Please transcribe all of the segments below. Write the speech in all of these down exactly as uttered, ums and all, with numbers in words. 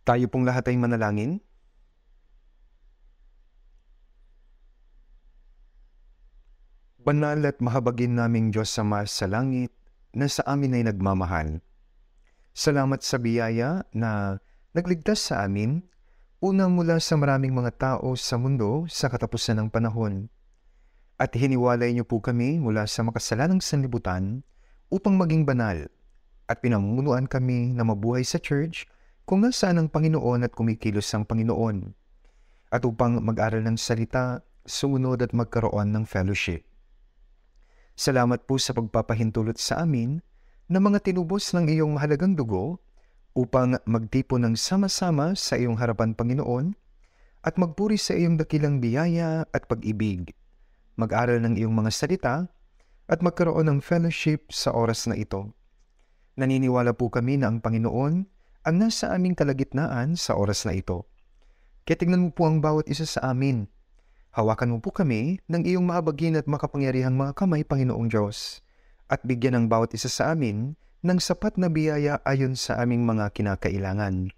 Tayo pong lahat ay manalangin. Banal at mahabagin naming Diyos Ama sa langit na sa amin ay nagmamahal. Salamat sa biyaya na nagligtas sa amin, unang mula sa maraming mga tao sa mundo sa katapusan ng panahon. At hiniwalay niyo po kami mula sa makasalanang sanlibutan upang maging banal at pinamumunuan kami na mabuhay sa church kung nasaan ang Panginoon at kumikilos ang Panginoon, at upang mag-aral ng salita, sumunod at magkaroon ng fellowship. Salamat po sa pagpapahintulot sa amin ng mga tinubos ng iyong mahalagang dugo upang magtipon ng sama-sama sa iyong harapan, Panginoon, at magpuri sa iyong dakilang biyaya at pag-ibig, mag-aral ng iyong mga salita, at magkaroon ng fellowship sa oras na ito. Naniniwala po kami na ang Panginoon ang nasa aming kalagitnaan sa oras na ito. Kaya tingnan mo po ang bawat isa sa amin. Hawakan mo po kami ng iyong mahabagin at makapangyarihang mga kamay, Panginoong Diyos, at bigyan ang bawat isa sa amin ng sapat na biyaya ayon sa aming mga kinakailangan.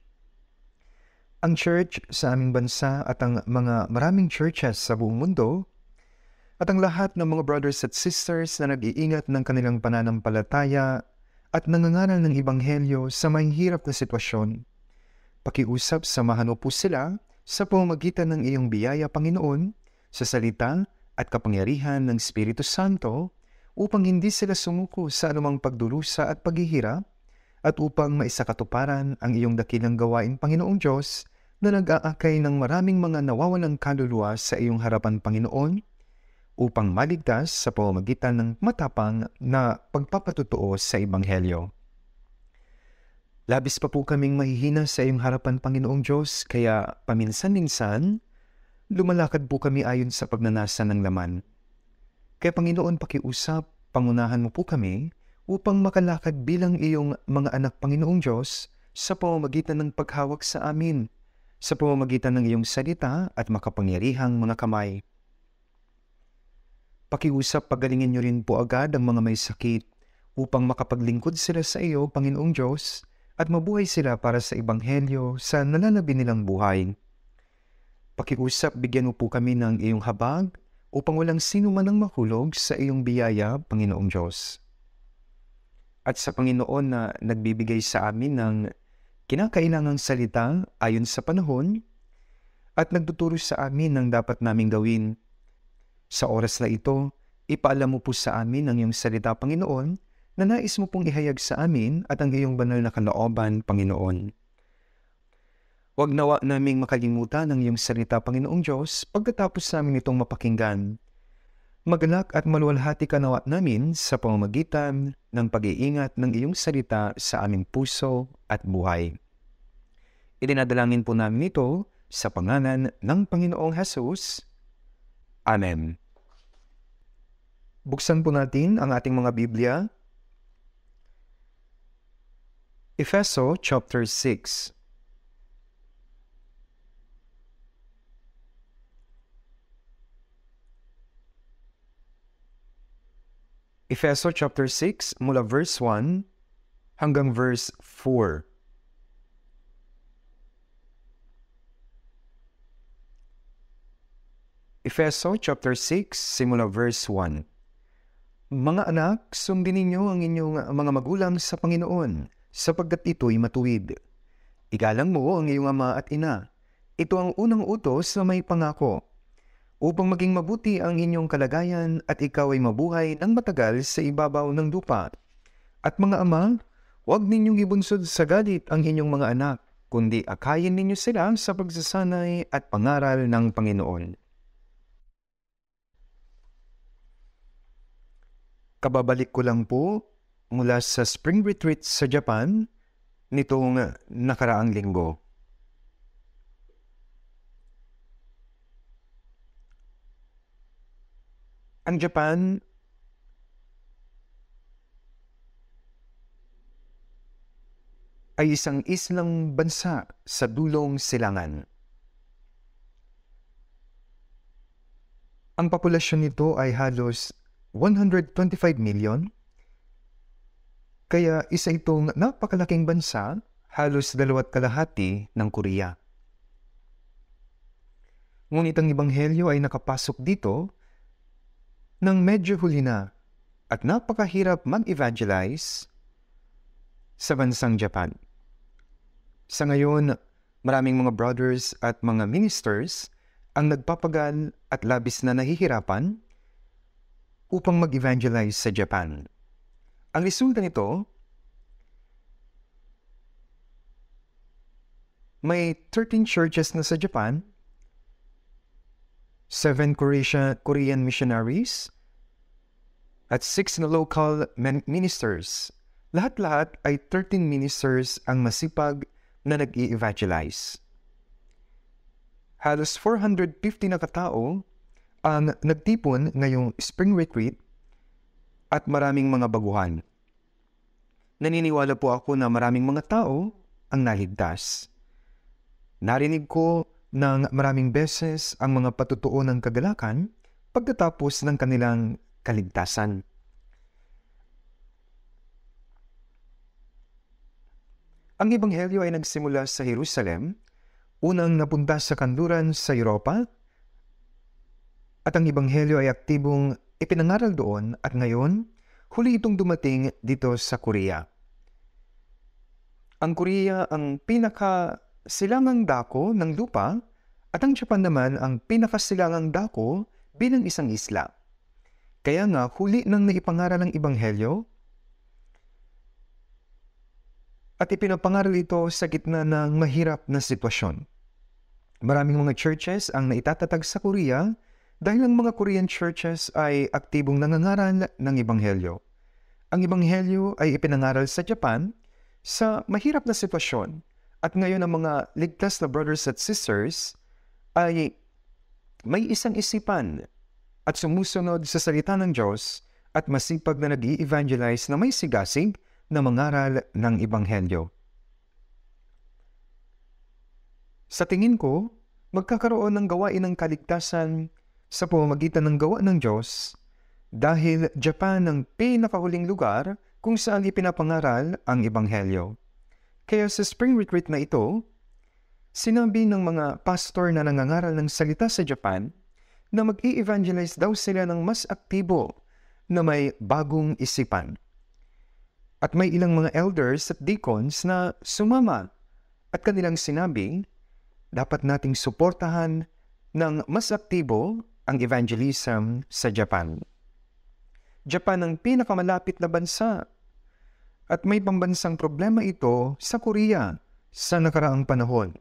Ang church sa aming bansa at ang mga maraming churches sa buong mundo, at ang lahat ng mga brothers at sisters na nag-iingat ng kanilang pananampalataya at nangangaral ng Ebanghelyo sa mahihirap na sitwasyon, pakiusap, samahan mo po sila sa pamamagitan ng iyong biyaya, Panginoon, sa salita at kapangyarihan ng Espiritu Santo, upang hindi sila sumuko sa anumang pagdurusa at paghihirap, at upang maisakatuparan ang iyong dakilang gawain, Panginoong Diyos, na nag-aakay ng maraming mga nawawalang kaluluwa sa iyong harapan, Panginoon, upang maligtas sa pamamagitan ng matapang na pagpapatutuo sa Ebanghelyo. Labis pa po kaming mahihina sa iyong harapan, Panginoong Diyos, kaya paminsan-minsan, lumalakad po kami ayon sa pagnanasa ng laman. Kaya Panginoon, pakiusap, pangunahan mo po kami upang makalakad bilang iyong mga anak, Panginoong Diyos, sa pamamagitan ng paghawak sa amin, sa pamamagitan ng iyong salita at makapangyarihang mga kamay. Pakiusap, pagalingin niyo rin po agad ang mga may sakit upang makapaglingkod sila sa iyo, Panginoong Diyos, at mabuhay sila para sa Ebanghelyo sa nalalabi nilang buhay. Pakiusap, bigyan mo po kami ng iyong habag upang walang sino man ang mahulog sa iyong biyaya, Panginoong Diyos. At sa Panginoon na nagbibigay sa amin ng kinakailangang salita ayon sa panahon at nagtuturo sa amin ng dapat naming gawin. Sa oras na ito, ipaalam mo po sa amin ang iyong salita, Panginoon, na nais mo pong ihayag sa amin at ang iyong banal na kalooban, Panginoon. Huwag nawa naming makalimutan ang iyong salita, Panginoong Diyos, pagkatapos namin itong mapakinggan. Magalak at maluwalhati ka nawa namin sa pamamagitan ng pag-iingat ng iyong salita sa aming puso at buhay. Idinadalangin po namin ito sa pangalan ng Panginoong Hesus. Amen. Buksan po natin ang ating mga Biblia. Efeso chapter six. Efeso chapter six mula verse one hanggang verse four. Efeso chapter six, simula verse one. Mga anak, sundin ninyo ang inyong mga magulang sa Panginoon, sapagkat ito'y matuwid. Igalang mo ang iyong ama at ina. Ito ang unang utos na may pangako, upang maging mabuti ang inyong kalagayan at ikaw ay mabuhay ng matagal sa ibabaw ng lupa. At mga ama, huwag ninyong ibunsod sa galit ang inyong mga anak, kundi akayin ninyo sila sa pagsasanay at pangaral ng Panginoon. Kababalik ko lang po mula sa spring retreat sa Japan nitong nakaraang linggo. Ang Japan ay isang islang bansa sa dulong silangan. Ang populasyon nito ay halos one hundred twenty-five million, kaya isa itong napakalaking bansa halos dalawat kalahati ng Korea. Ngunit ang Ebanghelyo ay nakapasok dito nang medyo huli na at napakahirap mag-evangelize sa bansang Japan. Sa ngayon, maraming mga brothers at mga ministers ang nagpapagal at labis na nahihirapan upang mag-evangelize sa Japan. Ang resulta nito, may thirteen churches na sa Japan, seven Korea, Korean missionaries, at six na local ministers. Lahat-lahat ay thirteen ministers ang masipag na nag-i-evangelize. Halos four hundred fifty na katao ang nagtipon ngayong spring retreat at maraming mga baguhan. Naniniwala po ako na maraming mga tao ang naligtas. Narinig ko ng maraming beses ang mga patutuo ng kagalakan pagkatapos ng kanilang kaligtasan. Ang Ebanghelyo ay nagsimula sa Jerusalem, unang napunta sa kanluran sa Europa, at ang Ebanghelyo ay aktibong ipinangaral doon at ngayon, huli itong dumating dito sa Korea. Ang Korea ang pinakasilangang dako ng lupa at ang Japan naman ang pinakasilangang dako bilang isang isla. Kaya nga, huli nang naipangaral ang Ebanghelyo at ipinapangaral ito sa gitna ng mahirap na sitwasyon. Maraming mga churches ang naitatatag sa Korea dahil ang mga Korean churches ay aktibong nangangaral ng Ebanghelyo. Ang Ebanghelyo ay ipinangaral sa Japan sa mahirap na sitwasyon at ngayon ang mga ligtas na brothers at sisters ay may isang isipan at sumusunod sa salita ng Diyos at masipag na nag-i-evangelize na may sigasig na mangaral ng Ebanghelyo. Sa tingin ko, magkakaroon ng gawain ng kaligtasan sa pamamagitan ng gawa ng Diyos dahil Japan ang pinakahuling lugar kung saan ipinapangaral ang Ebanghelyo. Kaya sa spring retreat na ito, sinabi ng mga pastor na nangangaral ng salita sa Japan na mag-i-evangelize daw sila ng mas aktibo na may bagong isipan. At may ilang mga elders at deacons na sumama at kanilang sinabing, dapat nating suportahan ng mas aktibo ang evangelism sa Japan. Japan ang pinakamalapit na bansa at may pambansang problema ito sa Korea sa nakaraang panahon.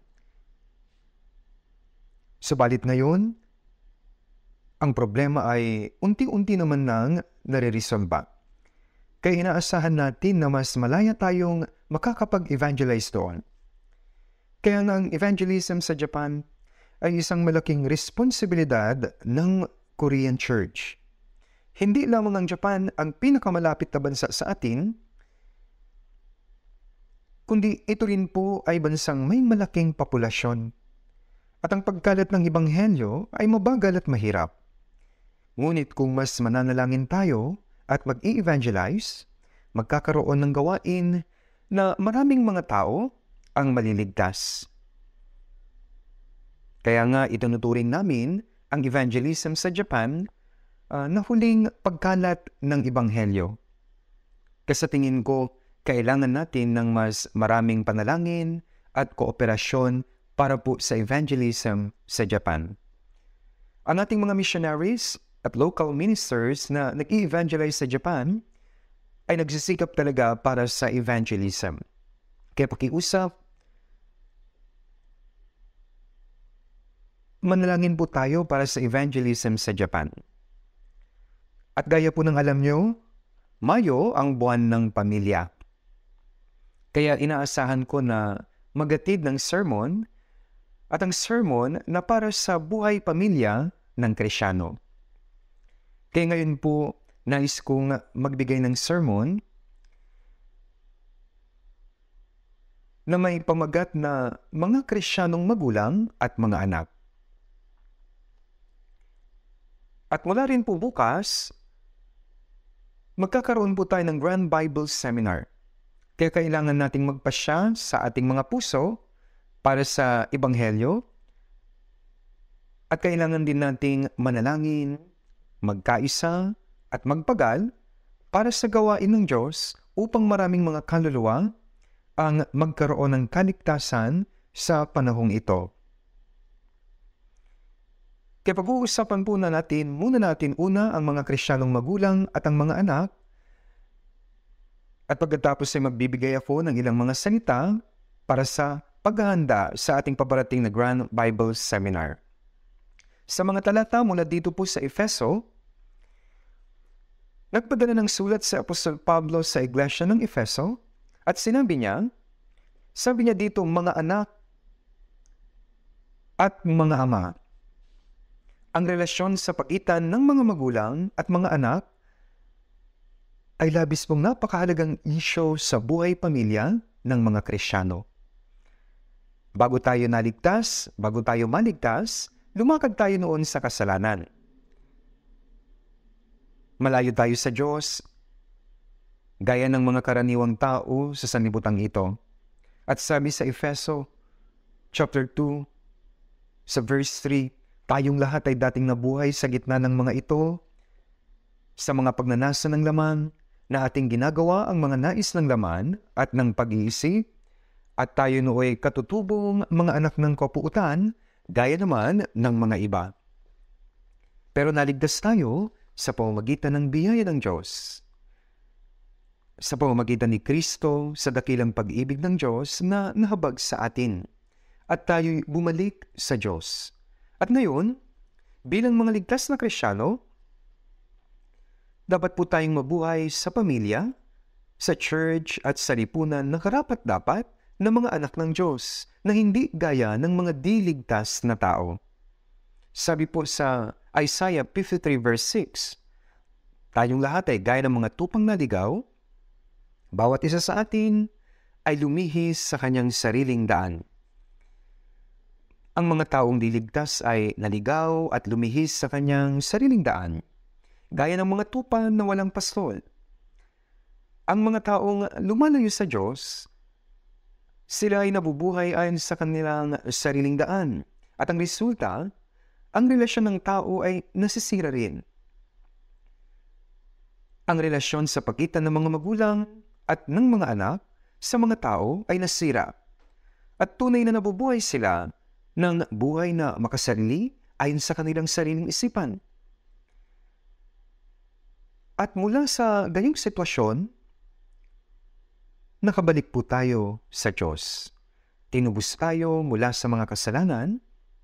Subalit ngayon, ang problema ay unti-unti naman nang nare-resolba. Kaya inaasahan natin na mas malaya tayong makakapag-evangelize doon. Kaya nga ang evangelism sa Japan ay isang malaking responsibilidad ng Korean Church. Hindi lamang ang Japan ang pinakamalapit na bansa sa atin, kundi ito rin po ay bansang may malaking populasyon. At ang pagkalat ng Ebanghelyo ay mabagal at mahirap. Ngunit kung mas mananalangin tayo at mag-i-evangelize, magkakaroon ng gawain na maraming mga tao ang maliligtas. Kaya nga itinuturing namin ang evangelism sa Japan uh, na huling pagkalat ng Ebanghelyo. Kasi sa tingin ko, kailangan natin ng mas maraming panalangin at kooperasyon para po sa evangelism sa Japan. Ang ating mga missionaries at local ministers na nag-i-evangelize sa Japan ay nagsisikap talaga para sa evangelism. Kaya pakiusap, manalangin po tayo para sa evangelism sa Japan. At gaya po ng alam nyo, Mayo ang buwan ng pamilya. Kaya inaasahan ko na magatid ng sermon at ang sermon na para sa buhay pamilya ng Krisyano. Kaya ngayon po, nais kong magbigay ng sermon na may pamagat na mga Krisyanong magulang at mga anak. At mula rin po bukas, magkakaroon po tayo ng Grand Bible Seminar. Kaya kailangan nating magpasya sa ating mga puso para sa Ebanghelyo at kailangan din nating manalangin, magkaisa at magpagal para sa gawain ng Diyos upang maraming mga kaluluwa ang magkaroon ng kaligtasan sa panahong ito. Kaya pag-uusapan po na natin, muna natin una ang mga Kristiyanong magulang at ang mga anak, at pagkatapos ay magbibigay ako ng ilang mga salita para sa paghahanda sa ating paparating na Grand Bible Seminar. Sa mga talata mula dito po sa Efeso, nagpadala ng sulat sa Apostol Pablo sa Iglesia ng Efeso at sinabi niya, sabi niya dito, mga anak at mga ama. Ang relasyon sa pagitan ng mga magulang at mga anak ay labis pong napakahalagang isyu sa buhay pamilya ng mga Kristiyano. Bago tayo naligtas, bago tayo maligtas, lumakad tayo noon sa kasalanan. Malayo tayo sa Diyos, gaya ng mga karaniwang tao sa sanlibutan ito. At sabi sa Efeso, chapter two, sa verse three, tayong lahat ay dating nabuhay sa gitna ng mga ito, sa mga pagnanasa ng laman, na ating ginagawa ang mga nais ng laman at ng pag-iisip, at tayo nooy katutubong mga anak ng kapuutan, gaya naman ng mga iba. Pero naligtas tayo sa pamamagitan ng biyaya ng Diyos. Sa pamamagitan ni Kristo sa dakilang pag-ibig ng Diyos na nahabag sa atin, at tayo'y bumalik sa Diyos. At ngayon, bilang mga ligtas na Kristiyano, dapat po tayong mabuhay sa pamilya, sa church at sa lipunan na karapat-dapat na mga anak ng Diyos na hindi gaya ng mga di-ligtas na tao. Sabi po sa Isaiah fifty-three verse six, tayong lahat ay gaya ng mga tupang naligaw, bawat isa sa atin ay lumihis sa kanyang sariling daan. Ang mga taong diligtas ay naligaw at lumihis sa kanyang sariling daan, gaya ng mga tupa na walang pastol. Ang mga taong lumalayo sa Diyos, sila ay nabubuhay ayon sa kanilang sariling daan. At ang resulta, ang relasyon ng tao ay nasisira rin. Ang relasyon sa pagitan ng mga magulang at ng mga anak sa mga tao ay nasira. At tunay na nabubuhay sila ng buhay na makasarili ayon sa kanilang sariling isipan. At mula sa ganyang sitwasyon, nakabalik po tayo sa Diyos. Tinubos tayo mula sa mga kasalanan.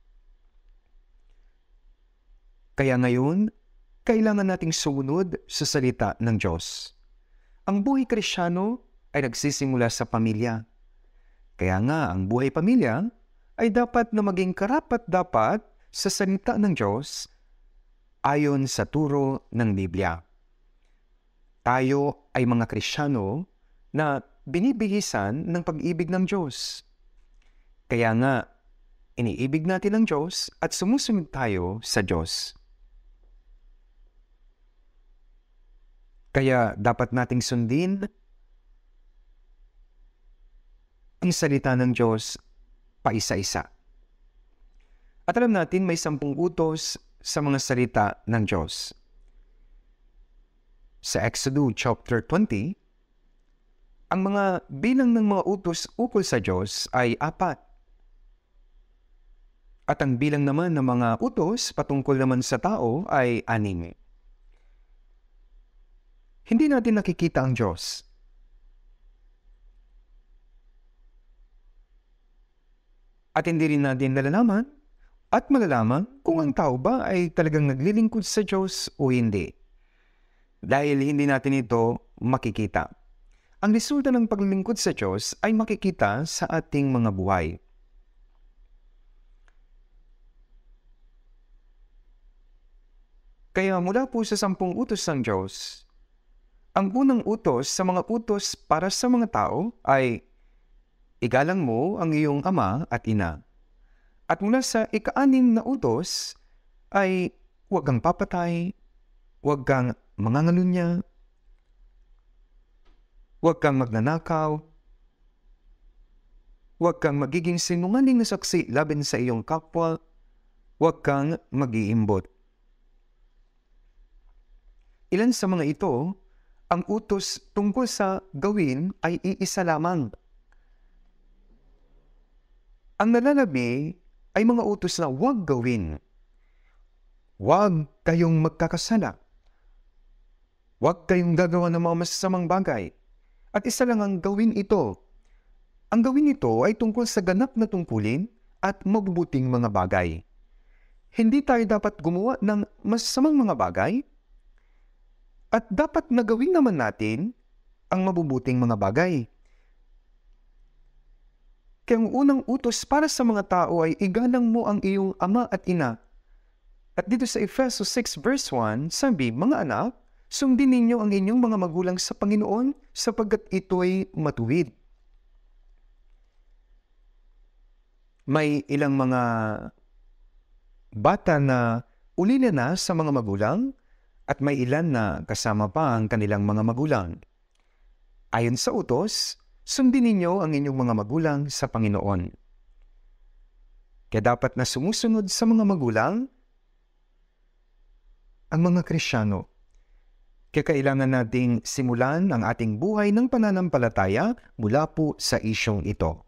Kaya ngayon, kailangan nating sumunod sa salita ng Diyos. Ang buhay Kristiyano ay nagsisimula sa pamilya. Kaya nga, ang buhay pamilya ay dapat na maging karapat-dapat sa salita ng Diyos ayon sa turo ng Biblia. Tayo ay mga Kristiyano na binibihisan ng pag-ibig ng Diyos. Kaya nga, iniibig natin ang Diyos at sumusunod tayo sa Diyos. Kaya dapat nating sundin ang salita ng Diyos paisa-isa. At alam natin may sampung utos sa mga salita ng Diyos. Sa Exodus chapter twenty, ang mga bilang ng mga utos ukol sa Diyos ay apat. At ang bilang naman ng mga utos patungkol naman sa tao ay anim. Hindi natin nakikita ang Diyos. At hindi rin natin nalalaman at malalaman kung ang tao ba ay talagang naglilingkod sa Diyos o hindi. Dahil hindi natin ito makikita. Ang resulta ng paglilingkod sa Diyos ay makikita sa ating mga buhay. Kaya mula po sa sampung utos ng Diyos, ang unang utos sa mga utos para sa mga tao ay igalang mo ang iyong ama at ina. At mula sa ika-anim na utos ay huwag kang papatay, huwag kang mangangalunya, Huwag kang magnanakaw. Huwag kang magiging sinungaling na saksi laban sa iyong kapwa. Huwag kang mag-iimbot. Ilan sa mga ito, ang utos tungkol sa gawin ay iisa lamang. Ang nalalabi ay mga utos na huwag gawin. Huwag kayong magkakasala. Huwag kayong gagawa ng mga masasamang bagay. At isa lang ang gawin ito. Ang gawin ito ay tungkol sa ganap na tungkulin at mabubuting mga bagay. Hindi tayo dapat gumawa ng masasamang mga bagay at dapat na gawin naman natin ang mabubuting mga bagay. Kaya ang unang utos para sa mga tao ay igalang mo ang iyong ama at ina. At dito sa Efeso six verse one, sabi, mga anak, sundin ninyo ang inyong mga magulang sa Panginoon sapagkat ito'y matuwid. May ilang mga bata na ulila na sa mga magulang at may ilan na kasama pa ang kanilang mga magulang. Ayon sa utos, sundin ninyo ang inyong mga magulang sa Panginoon. Kaya dapat na sumusunod sa mga magulang ang mga Kristiyano. Kaya kailangan nating simulan ang ating buhay ng pananampalataya mula po sa isyong ito.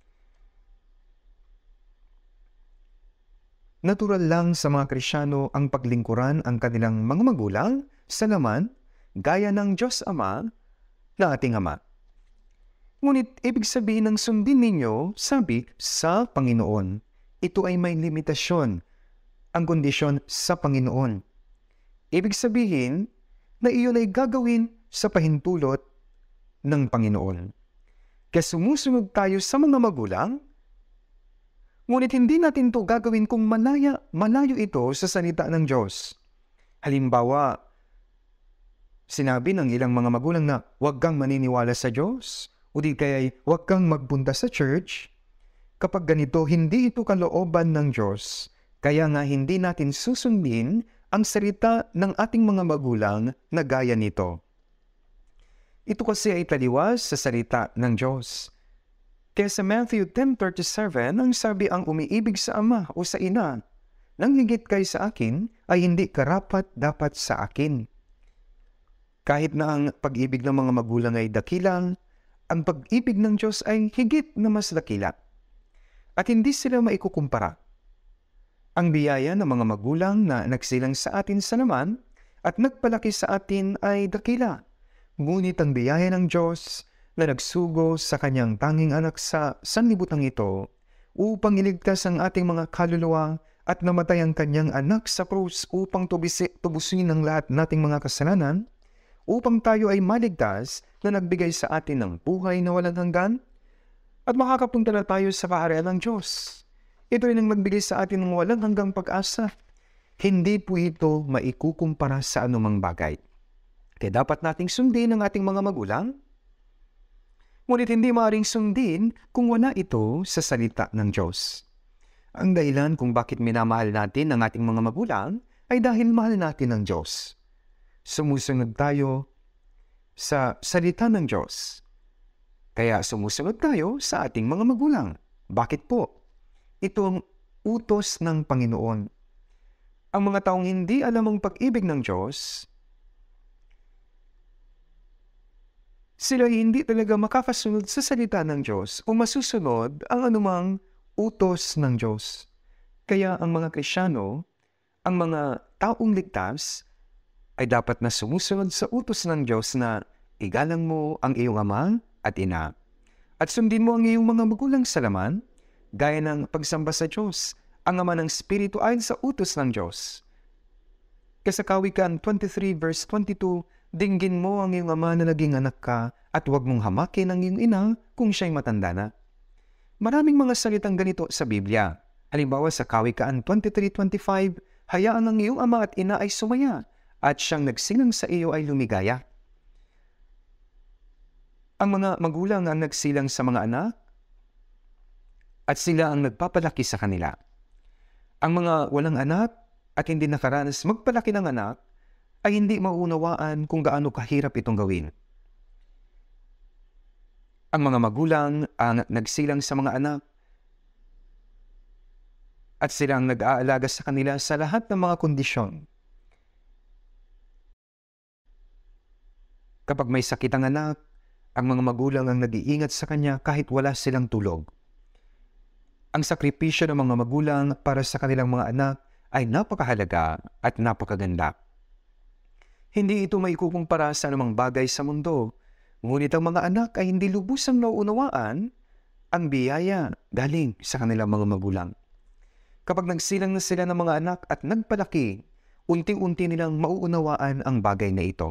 Natural lang sa mga Kristiyano ang paglingkuran ang kanilang mga magulang sa laman gaya ng Diyos Ama na ating Ama. Ngunit ibig sabihin ng sundin ninyo, sabi, sa Panginoon. Ito ay may limitasyon, ang kondisyon sa Panginoon. Ibig sabihin na iyon ay gagawin sa pahintulot ng Panginoon. Kaya sumusunod tayo sa mga magulang, ngunit hindi natin ito gagawin kung malaya, malayo ito sa salita ng Diyos. Halimbawa, sinabi ng ilang mga magulang na huwag kang maniniwala sa Diyos o di kaya huwag kang magpunta sa church. Kapag ganito, hindi ito kalooban ng Diyos. Kaya nga hindi natin susundin ang salita ng ating mga magulang na gaya nito. Ito kasi ay taliwas sa salita ng Diyos. Kaya sa Matthew ten thirty-seven, ang sabi, ang umiibig sa ama o sa ina, nang higit kay sa akin, ay hindi karapat dapat sa akin. Kahit na ang pag-ibig ng mga magulang ay dakilang, ang pag-ibig ng Diyos ay higit na mas dakila. At hindi sila maikukumpara. Ang biyaya ng mga magulang na nagsilang sa atin sa laman at nagpalaki sa atin ay dakila. Ngunit ang biyaya ng Diyos na nagsugo sa kanyang tanging anak sa sanlibutan ito upang iligtas ang ating mga kaluluwa at namatay ang kanyang anak sa krus upang tubisi, tubusin ang lahat nating mga kasalanan, upang tayo ay maligtas na nagbigay sa atin ng buhay na walang hanggan at makakapunta na tayo sa kaharian ng Diyos. Ito ay nang nagbigay sa atin ng walang hanggang pag-asa. Hindi po ito maikukumpara sa anumang bagay. Kaya dapat nating sundin ang ating mga magulang, ngunit hindi maaaring sundin kung wala ito sa salita ng Diyos. Ang dahilan kung bakit minamahal natin ang ating mga magulang ay dahil mahal natin ang Diyos. Sumusunod tayo sa salita ng Diyos. Kaya sumusunod tayo sa ating mga magulang. Bakit po? Ito ang utos ng Panginoon. Ang mga taong hindi alam ang pag-ibig ng Diyos, sila hindi talaga makakasunod sa salita ng Diyos o masusunod ang anumang utos ng Diyos. Kaya ang mga Kristiyano, ang mga taong ligtas, ay dapat na sumusunod sa utos ng Diyos na igalang mo ang iyong ama at ina. At sundin mo ang iyong mga magulang sa laman, gaya ng pagsamba sa Diyos, ang ama ng Espiritu ayon sa utos ng Diyos. Kaya sa Kawikaan twenty-three verse twenty-two, dinggin mo ang iyong ama na naging anak ka at huwag mong hamakin ang iyong ina kung siya'y matanda na. Maraming mga salitang ganito sa Biblia. Halimbawa sa Kawikaan twenty-three twenty-five, hayaan ang iyong ama at ina ay sumaya at siyang nagsilang sa iyo ay lumigaya. Ang mga magulang ang nagsilang sa mga anak at sila ang nagpapalaki sa kanila. Ang mga walang anak at hindi nakaranas magpalaki ng anak ay hindi maunawaan kung gaano kahirap itong gawin. Ang mga magulang ang nagsilang sa mga anak at sila ang nag-aalaga sa kanila sa lahat ng mga kondisyon. Kapag may sakit ang anak, ang mga magulang ang nag-iingat sa kanya kahit wala silang tulog. Ang sakripisyo ng mga magulang para sa kanilang mga anak ay napakahalaga at napakaganda. Hindi ito maikukumpara sa anumang bagay sa mundo, ngunit ang mga anak ay hindi lubusang nauunawaan ang biyaya galing sa kanilang mga magulang. Kapag nagsilang na sila ng mga anak at nagpalaki, unti-unti nilang mauunawaan ang bagay na ito.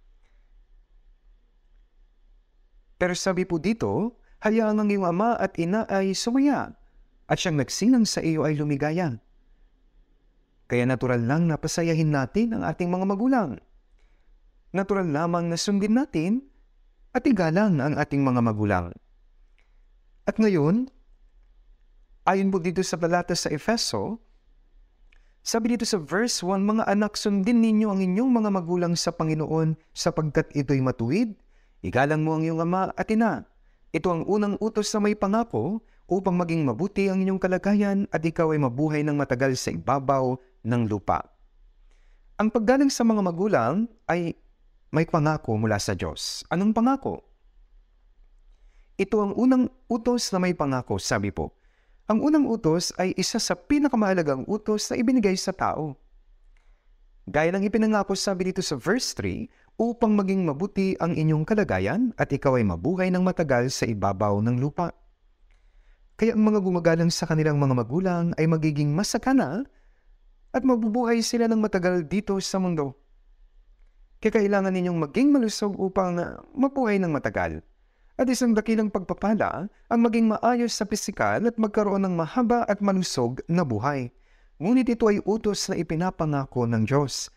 Pero sabi po dito, hayaan ang iyong ama at ina ay sumaya at siyang nagsilang sa iyo ay lumigaya. Kaya natural lang na pasayahin natin ang ating mga magulang. Natural lamang na sundin natin at igalang ang ating mga magulang. At ngayon, ayon po dito sa talata sa Efeso, sabi dito sa verse one, mga anak, sundin ninyo ang inyong mga magulang sa Panginoon sapagkat ito'y matuwid. Igalang mo ang iyong ama at ina. Ito ang unang utos na may pangako upang maging mabuti ang inyong kalagayan at ikaw ay mabuhay ng matagal sa ibabaw ng lupa. Ang paggalang sa mga magulang ay may pangako mula sa Diyos. Anong pangako? Ito ang unang utos na may pangako, sabi po. Ang unang utos ay isa sa pinakamahalagang utos na ibinigay sa tao. Gaya ng ipinangako, sabi dito sa verse three, upang maging mabuti ang inyong kalagayan at ikaw ay mabuhay ng matagal sa ibabaw ng lupa. Kaya ang mga gumagalang sa kanilang mga magulang ay magiging masakana at mabubuhay sila ng matagal dito sa mundo. Kaya kailangan ninyong maging malusog upang mabuhay ng matagal. At isang dakilang pagpapala ang maging maayos sa pisikal at magkaroon ng mahaba at malusog na buhay. Ngunit ito ay utos na ipinapangako ng Diyos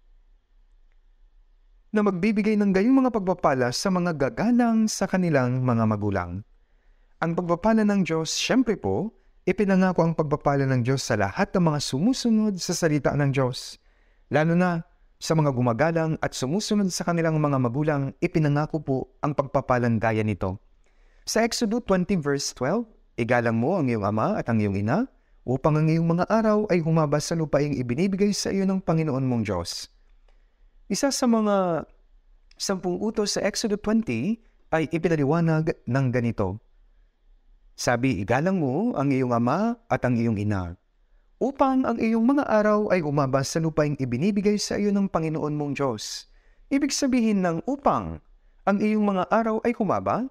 na magbibigay ng gayong mga pagpapala sa mga gagalang sa kanilang mga magulang. Ang pagpapala ng Diyos, syempre po, ipinangako ang pagpapala ng Diyos sa lahat ng mga sumusunod sa salita ng Diyos. Lalo na sa mga gumagalang at sumusunod sa kanilang mga magulang, ipinangako po ang pagpapalang gaya nito. Sa Exodus twenty verse twelve, igalang mo ang iyong ama at ang iyong ina, upang ang iyong mga araw ay humaba sa lupaing ibinibigay sa iyo ng Panginoon mong Diyos. Isa sa mga sampung utos sa Exodus twenty ay ipinaliwanag ng ganito. Sabi, igalang mo ang iyong ama at ang iyong ina, upang ang iyong mga araw ay umaba sa lupaing ibinibigay sa iyo ng Panginoon mong Diyos. Ibig sabihin ng upang ang iyong mga araw ay humaba,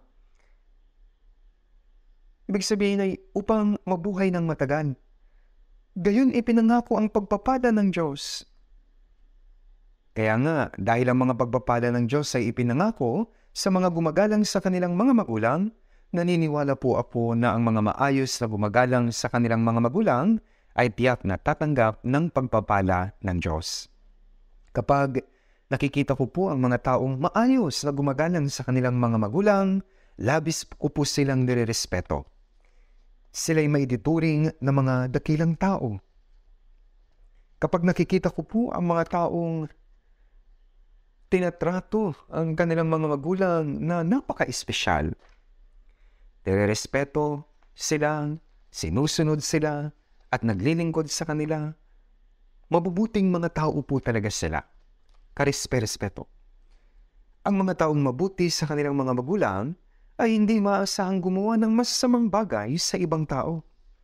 ibig sabihin ay upang mabuhay ng matagal. Gayon ipinangako ang pagpapala ng Diyos. Kaya nga, dahil ang mga pagpapala ng Diyos ay ipinangako sa mga gumagalang sa kanilang mga magulang, naniniwala po ako na ang mga maayos na gumagalang sa kanilang mga magulang ay tiyak na tatanggap ng pagpapala ng Diyos. Kapag nakikita ko po ang mga taong maayos na gumagalang sa kanilang mga magulang, labis ko po silang nirerespeto. Sila'y maituturing na mga dakilang tao. Kapag nakikita ko po ang mga taong tinatrato ang kanilang mga magulang na napaka-espesyal, nirerespeto sila, sinusunod sila, at naglilingkod sa kanila, mabubuting mga tao po talaga sila. Karespe-respeto. Ang mga taong mabuti sa kanilang mga magulang ay hindi maasahang gumawa ng masasamang bagay sa ibang tao.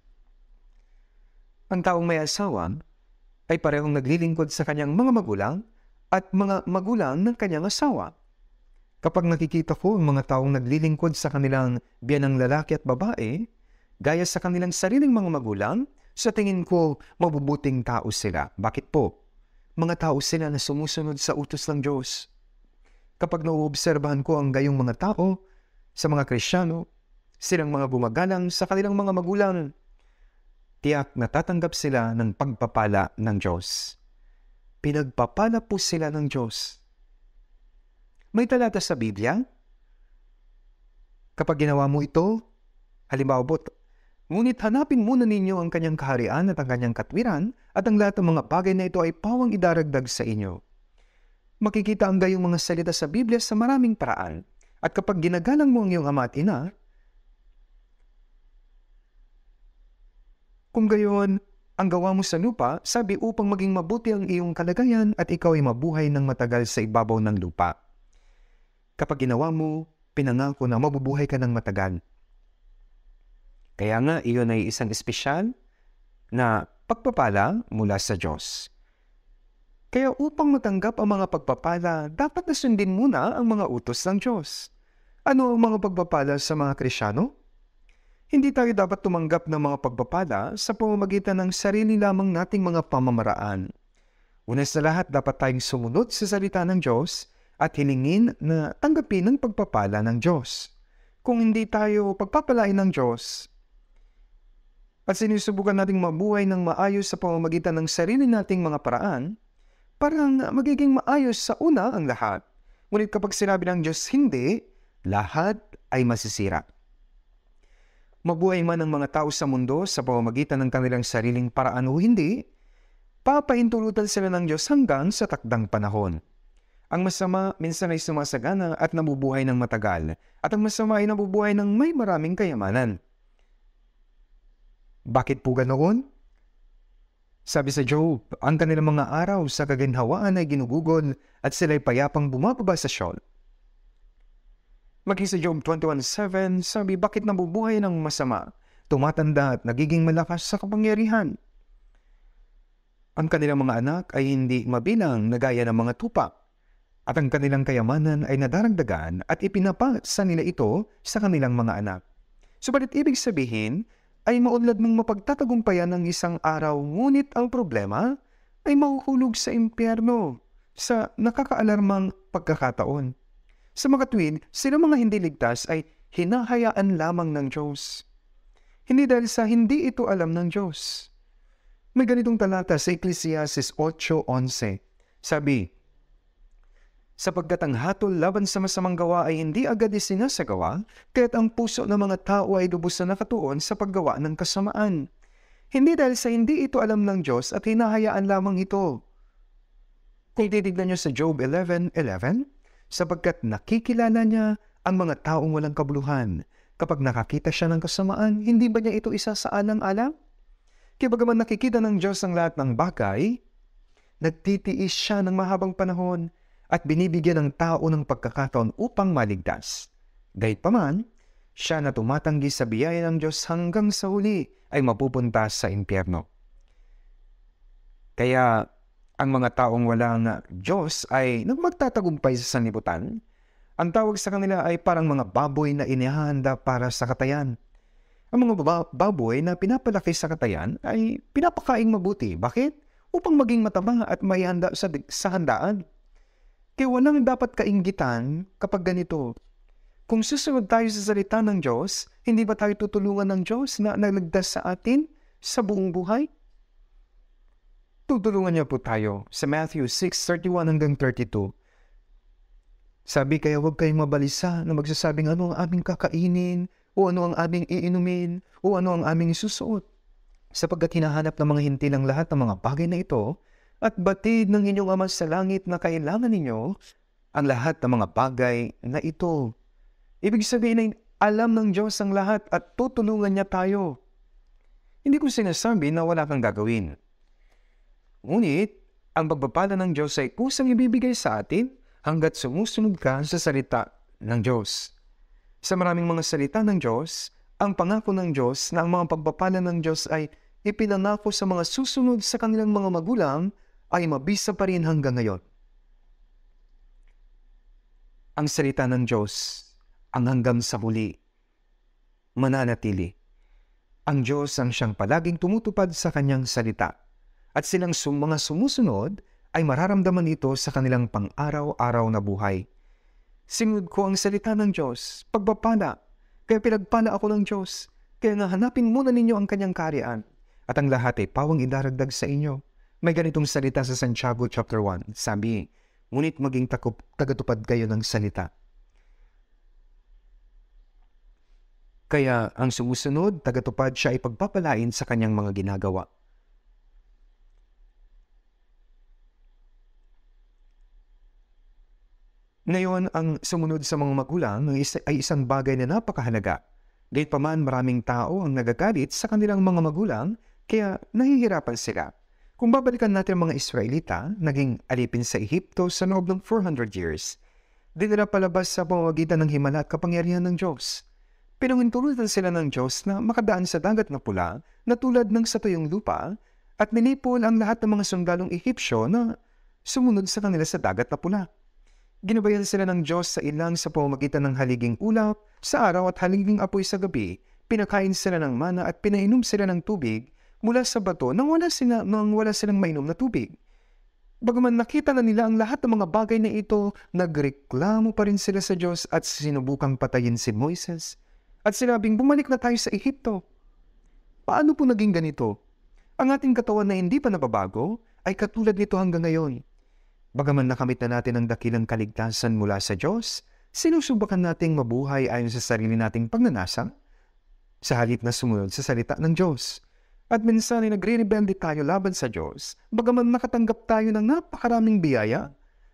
Ang taong may asawa ay parehong naglilingkod sa kanyang mga magulang at mga magulang ng kanyang asawa. Kapag nakikita ko ang mga taong naglilingkod sa kanilang biyanang lalaki at babae, gaya sa kanilang sariling mga magulang, sa tingin ko, mabubuting tao sila. Bakit po? Mga tao sila na sumusunod sa utos ng Diyos. Kapag nauobserbahan ko ang gayong mga tao sa mga Kristiyano, silang mga gumagalang sa kanilang mga magulang, tiyak natatanggap sila ng pagpapala ng Diyos. Pinagpapala po sila ng Diyos. May talata sa Biblia, kapag ginawa mo ito, halimbawa po, ngunit hanapin muna ninyo ang kanyang kaharian at ang kanyang katwiran at ang lahat ng mga bagay na ito ay pawang idaragdag sa inyo. Makikita ang gayong mga salita sa Biblia sa maraming paraan At kapag ginagalang mo ang iyong ama at ina, kung gayon, ang gawa mo sa lupa, sabi upang maging mabuti ang iyong kalagayan at ikaw ay mabuhay ng matagal sa ibabaw ng lupa. Kapag ginawa mo, pinangako na mabubuhay ka ng matagal. Kaya nga, iyon ay isang espesyal na pagpapala mula sa Diyos. Kaya upang matanggap ang mga pagpapala, dapat na sundin muna ang mga utos ng Diyos. Ano ang mga pagpapala sa mga Kristiyano? Hindi tayo dapat tumanggap ng mga pagpapala sa pamamagitan ng sarili lamang nating mga pamamaraan. Una sa lahat, dapat tayong sumunod sa salita ng Diyos at hilingin na tanggapin ang pagpapala ng Diyos. Kung hindi tayo pagpapalain ng Diyos at sinusubukan nating mabuhay ng maayos sa pamamagitan ng sarili nating mga paraan, parang magiging maayos sa una ang lahat. Ngunit kapag sinabi ng Diyos hindi, lahat ay masisira. Mabuhay man ang mga tao sa mundo sa pamamagitan ng kanilang sariling paraan o hindi, papahintulutan sila ng Diyos hanggang sa takdang panahon. Ang masama minsan ay sumasagana at nabubuhay ng matagal, at ang masama ay nabubuhay ng may maraming kayamanan. Bakit po ganoon? Sabi sa Job, ang kanilang mga araw sa kaginhawaan ay ginugugol at sila'y payapang bumababa sa Sheol. Maging sa Job twenty-one seven, sabi, bakit nabubuhay ng masama, tumatanda at nagiging malakas sa kapangyarihan? Ang kanilang mga anak ay hindi mabilang na gaya ng mga tupa, at ang kanilang kayamanan ay nadaragdagan at ipinapasa nila ito sa kanilang mga anak. Subalit ibig sabihin ay maunlad mong mapagtatagumpayan ng isang araw, ngunit ang problema ay mahuhulog sa impyerno sa nakakaalarmang pagkakataon. Sa mga tuwid, sila mga hindi ligtas ay hinahayaan lamang ng Diyos. Hindi dahil sa hindi ito alam ng Diyos. May ganitong talata sa Ecclesiastes eight eleven. Sabi, sapagkat ang hatol laban sa masamang gawa ay hindi agad isinasagawa, kaya't ang puso ng mga tao ay lubos na nakatuon sa paggawa ng kasamaan. Hindi dahil sa hindi ito alam ng Diyos at hinahayaan lamang ito. Kung titignan niyo sa Job eleven eleven, sapagkat nakikilala niya ang mga taong walang kabuluhan. Kapag nakakita siya ng kasamaan, hindi ba niya ito isasaalang-alang? Kaya bagaman nakikita ng Diyos ang lahat ng bagay, nagtitiis siya ng mahabang panahon at binibigyan ng tao ng pagkakataon upang maligtas. Gayunpaman, siya na tumatanggi sa biyaya ng Diyos hanggang sa huli ay mapupunta sa impyerno. Kaya ang mga taong walang Diyos ay magtatagumpay sa sanlibutan. Ang tawag sa kanila ay parang mga baboy na inihahanda para sa katayan. Ang mga baba- baboy na pinapalaki sa katayan ay pinapakaing mabuti. Bakit? Upang maging mataba at may handa sa, sa handaan. Kaya walang dapat kainggitan kapag ganito. Kung susunod tayo sa salita ng Diyos, hindi ba tayo tutulungan ng Diyos na nagligtas sa atin sa buong buhay? Tutulungan niya po tayo sa Matthew six thirty-one hanggang thirty-two. Sabi, kaya huwag kayong mabalisa na magsasabing ano ang aming kakainin, o ano ang aming iinumin, o ano ang aming isusuot. Sapagkat hinahanap ng mga hintil ang lahat ng mga bagay na ito, at batid ng inyong Ama sa langit na kailangan ninyo ang lahat ng mga bagay na ito. Ibig sabihin ay alam ng Diyos ang lahat at tutulungan niya tayo. Hindi ko sinasabi na wala kang gagawin. Ngunit, ang pagpapala ng Diyos ay kusang ibibigay sa atin hanggat sumusunod ka sa salita ng Diyos. Sa maraming mga salita ng Diyos, ang pangako ng Diyos na ang mga pagpapala ng Diyos ay ipinangako sa mga susunod sa kanilang mga magulang ay mabisa pa rin hanggang ngayon. Ang salita ng Diyos ang hanggang sa huli mananatili. Ang Diyos ang siyang palaging tumutupad sa kanyang salita. At silang sum mga sumusunod ay mararamdaman ito sa kanilang pang-araw-araw na buhay. Sinunod ko ang salita ng Diyos, pagpapala, kaya pinagpala ako ng Diyos, kaya nga hanapin muna ninyo ang kanyang kaharian, at ang lahat ay pawang idaragdag sa inyo. May ganitong salita sa Santiago chapter one, sabi, ngunit maging takup, tagatupad kayo ng salita. Kaya ang sumusunod, tagatupad siya ay pagpapalain sa kanyang mga ginagawa. Ngayon, ang sumunod sa mga magulang ay isa- ay isang bagay na napakahalaga. Gayunpaman, maraming tao ang nagagalit sa kanilang mga magulang kaya nahihirapan sila. Kung babalikan natin ang mga Israelita, naging alipin sa Ehipto sa loob ng four hundred years. Dinala palabas sa pamamagitan ng himala at kapangyarihan ng Diyos. Pinangintulutan sila ng Diyos na makadaan sa dagat na pula na tulad ng sa tuyong lupa at ninipol ang lahat ng mga sundalong Ehipsyo na sumunod sa kanila sa dagat na pula. Ginabayan sila ng Diyos sa ilang sa pamamagitan ng haliging ulap sa araw at haliging apoy sa gabi. Pinakain sila ng mana at pinainom sila ng tubig mula sa bato nang wala, sila, nang wala silang mainom na tubig. Bagaman nakita na nila ang lahat ng mga bagay na ito, nagreklamo pa rin sila sa Diyos at sinubukang patayin si Moises. At sinabing, bumalik na tayo sa Ehipto. Paano po naging ganito? Ang ating katawan na hindi pa nababago ay katulad nito hanggang ngayon. Bagaman nakamit na natin ang dakilang kaligtasan mula sa Diyos, sinusubukan nating mabuhay ayon sa sarili nating pagnanasa sa halip na sumunod sa salita ng Diyos. At minsan ay nagre-rebelde tayo laban sa Diyos, bagaman nakatanggap tayo ng napakaraming biyaya.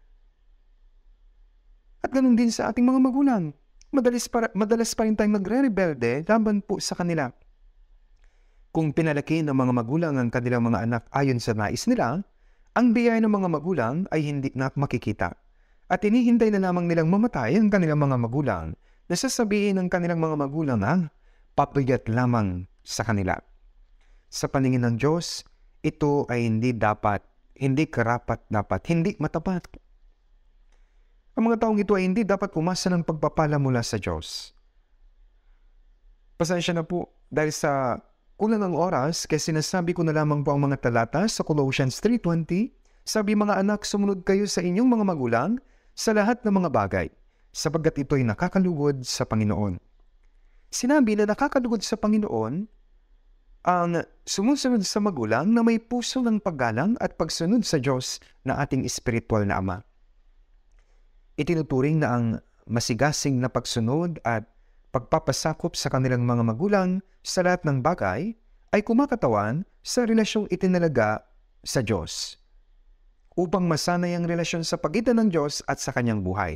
At ganoon din sa ating mga magulang. Madalas pa, madalas pa rin tayong nagre-rebelde laban po sa kanila. Kung pinalaki ng mga magulang ang kanilang mga anak ayon sa nais nila, ang biyaya ng mga magulang ay hindi na makikita. At inihintay na lamang nilang mamatay ang kanilang mga magulang na sasabihin ng kanilang mga magulang na papagat lamang sa kanila. Sa paningin ng Diyos, ito ay hindi dapat, hindi karapat-dapat, hindi matapat. Ang mga taong ito ay hindi dapat umasa ng pagpapala mula sa Diyos. Pasensya na po dahil sa kulang ng oras kaya sinasabi ko na lamang po ang mga talata sa Colossians three twenty. Sabi, mga anak, sumunod kayo sa inyong mga magulang sa lahat ng mga bagay, sapagkat ito ay nakakalugod sa Panginoon. Sinabi na nakakalugod sa Panginoon ang sumusunod sa magulang na may puso ng paggalang at pagsunod sa Diyos na ating espiritual na Ama. Itinuturing na ang masigasing na pagsunod at pagpapasakop sa kanilang mga magulang sa lahat ng bagay ay kumakatawan sa relasyong itinalaga sa Diyos upang masanay ang relasyon sa pagitan ng Diyos at sa kanyang buhay.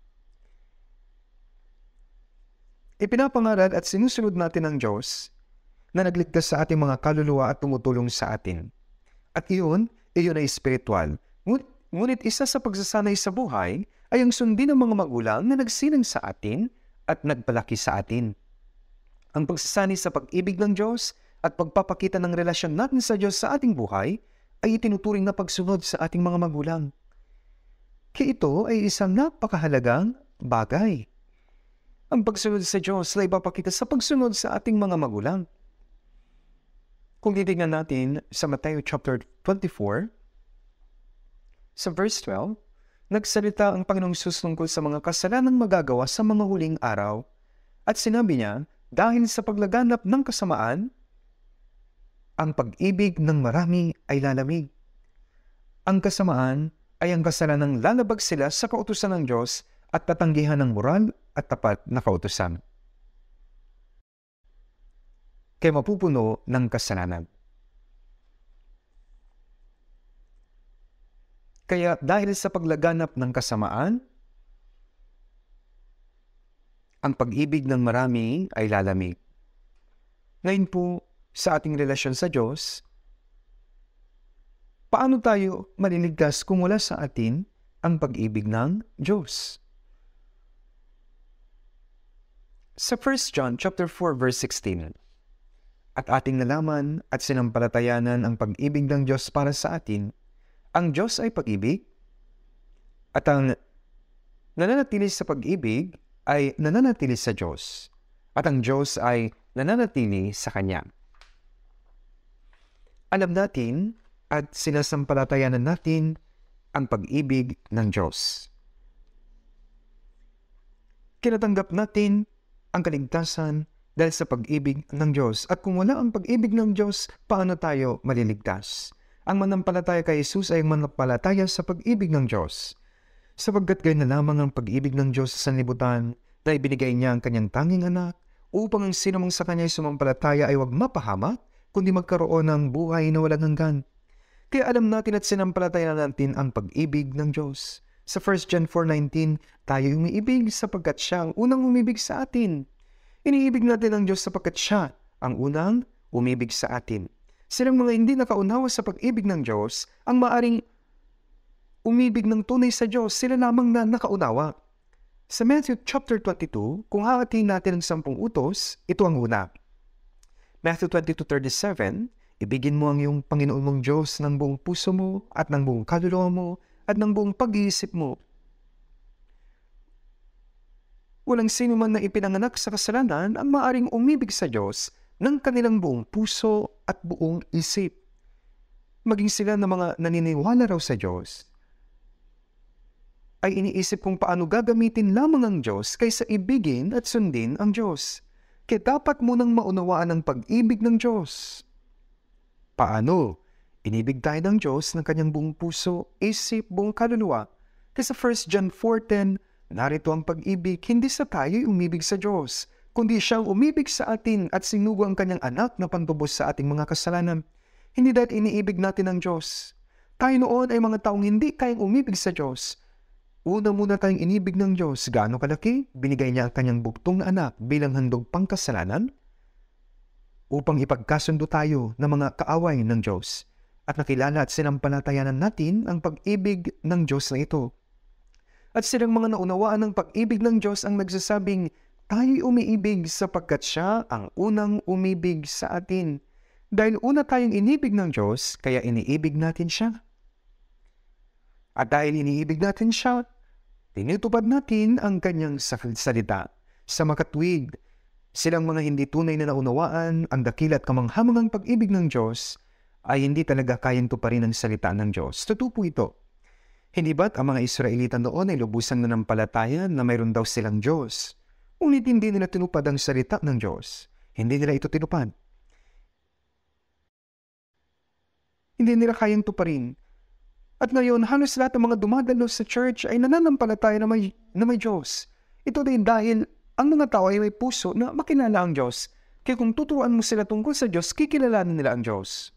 Ipinapangaral at sinusunod natin ng Diyos na nagligtas sa ating mga kaluluwa at tumutulong sa atin. At iyon, iyon ay espiritual. Ngunit, ngunit isa sa pagsasanay sa buhay ay ang sundin ng mga magulang na nagsilang sa atin at nagpalaki sa atin. Ang pagsasanay sa pag-ibig ng Diyos at pagpapakita ng relasyon natin sa Diyos sa ating buhay ay itinuturing na pagsunod sa ating mga magulang. Kaya ito ay isang napakahalagang bagay. Ang pagsunod sa Diyos ay ipapakita sa pagsunod sa ating mga magulang. Kung titignan natin sa Matthew chapter twenty-four, sa verse twelve, nagsalita ang Panginoong Jesus tungkol sa mga kasalanang magagawa sa mga huling araw at sinabi niya, dahil sa paglaganap ng kasamaan, ang pag-ibig ng marami ay lalamig. Ang kasamaan ay ang kasalanang lalabag sila sa kautusan ng Diyos at tatanggihan ng moral at tapat na kautusan. Kaya mapupuno ng kasalanan. Kaya dahil sa paglaganap ng kasamaan, ang pag-ibig ng marami ay lalamig. Ngayon po, sa ating relasyon sa Diyos, paano tayo maliligtas kung wala sa atin ang pag-ibig ng Diyos? Sa First John chapter four verse sixteen, at ating nalaman at sinampalatayanan ang pag-ibig ng Diyos para sa atin, ang Diyos ay pag-ibig, at ang nananatili sa pag-ibig ay nananatili sa Diyos, at ang Diyos ay nananatili sa Kanya. Alam natin at sinasampalatayanan natin ang pag-ibig ng Diyos. Kinatanggap natin ang kaligtasan dahil sa pag-ibig ng Diyos. At kung wala ang pag-ibig ng Diyos, paano tayo maliligtas? Ang manampalataya kay Jesus ay manampalataya sa pag-ibig ng Diyos. Sapagkat gayon na lamang ang pag-ibig ng Diyos sa sanlibutan na ibinigay niya ang kanyang tanging anak upang ang sinumang sa kanya ay sumampalataya ay huwag mapahamak, kundi magkaroon ng buhay na walang hanggan. Kaya alam natin at sinampalataya natin ang pag-ibig ng Diyos. Sa First John four nineteen, tayo umiibig sapagkat siya ang unang umibig sa atin. Iniibig natin ang Diyos sapagkat siya ang unang umibig sa atin. Silang mga hindi nakaunawa sa pag-ibig ng Diyos ang maaring umibig ng tunay sa Diyos, sila lamang na nakaunawa. Sa Matthew chapter twenty-two, kung hahatiin natin ang sampung utos, ito ang una. Matthew twenty-two thirty-seven, ibigin mo ang iyong Panginoon mong Diyos ng buong puso mo at ng buong kaluluwa mo at ng buong pag-iisip mo. Walang sino man na ipinanganak sa kasalanan ang maaring umibig sa Diyos ng kanilang buong puso at buong isip. Maging sila na mga naniniwala raw sa Diyos, ay iniisip kung paano gagamitin lamang ang Diyos kaysa ibigin at sundin ang Diyos. Kaya dapat munang maunawaan ang pag-ibig ng Diyos. Paano? Inibig tayo ng Diyos ng kanyang buong puso, isip, buong kaluluwa. Kaya sa First John four ten, narito ang pag-ibig, hindi sa tayo'y umibig sa Diyos, kundi siyang umibig sa atin at sinugo ang kanyang anak na pantubos sa ating mga kasalanan. Hindi dahil iniibig natin ang Diyos. Tayo noon ay mga taong hindi kayang umibig sa Diyos. Una muna tayong inibig ng Diyos. Gaano kalaki? Binigay niya ang kanyang buktong na anak bilang handog pangkasalanan upang ipagkasundo tayo ng mga kaaway ng Diyos at nakilala at sinampalatayanan natin ang pag-ibig ng Diyos na ito. At silang mga naunawaan ng pag-ibig ng Diyos ang nagsasabing, tayo'y umiibig sapagkat siya ang unang umibig sa atin. Dahil una tayong inibig ng Diyos, kaya iniibig natin siya. At dahil iniibig natin siya, tinutupad natin ang kanyang salita. Sa makatwid, silang mga hindi tunay na naunawaan ang dakila at kamanghamangang pag-ibig ng Diyos ay hindi talaga kayang tuparin ang salita ng Diyos. Totoo po ito. Hindi ba't ang mga Israelita noon ay lubusang nanampalataya na mayroon daw silang Diyos? Ngunit hindi nila tinupad ang salita ng Diyos. Hindi nila ito tinupad. Hindi nila kayang tuparin. At ngayon, halos lahat ng mga dumadalo sa church ay nananampalataya na may, na may Diyos. Ito din dahil ang mga tao ay may puso na makilala ang Diyos. Kaya kung tuturuan mo sila tungkol sa Diyos, kikilalanin nila ang Diyos.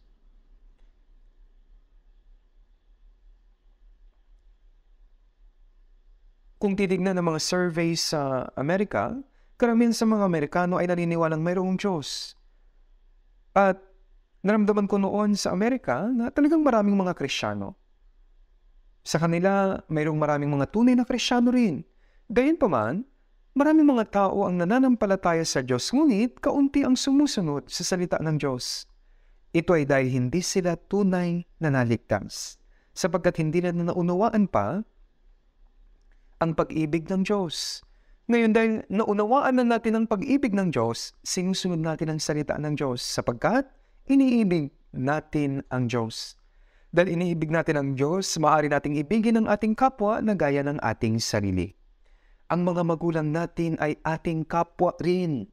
Kung titignan ng mga surveys sa Amerika, karamihan sa mga Amerikano ay naniniwalang mayroong Diyos. At naramdaman ko noon sa Amerika na talagang maraming mga Kristiyano. Sa kanila, mayroong maraming mga tunay na Kristiyano rin. Gayunpaman, maraming mga tao ang nananampalataya sa Diyos, ngunit kaunti ang sumusunod sa salita ng Diyos. Ito ay dahil hindi sila tunay na naligtas, sapagkat hindi na naunawaan pa ang pag-ibig ng Diyos. Ngayon, dahil naunawaan na natin ang pag-ibig ng Diyos, sinusunod natin ang salita ng Diyos, sapagkat iniibig natin ang Diyos. Dahil iniibig natin ang Diyos, maaari nating ibigin ang ating kapwa na gaya ng ating sarili. Ang mga magulang natin ay ating kapwa rin.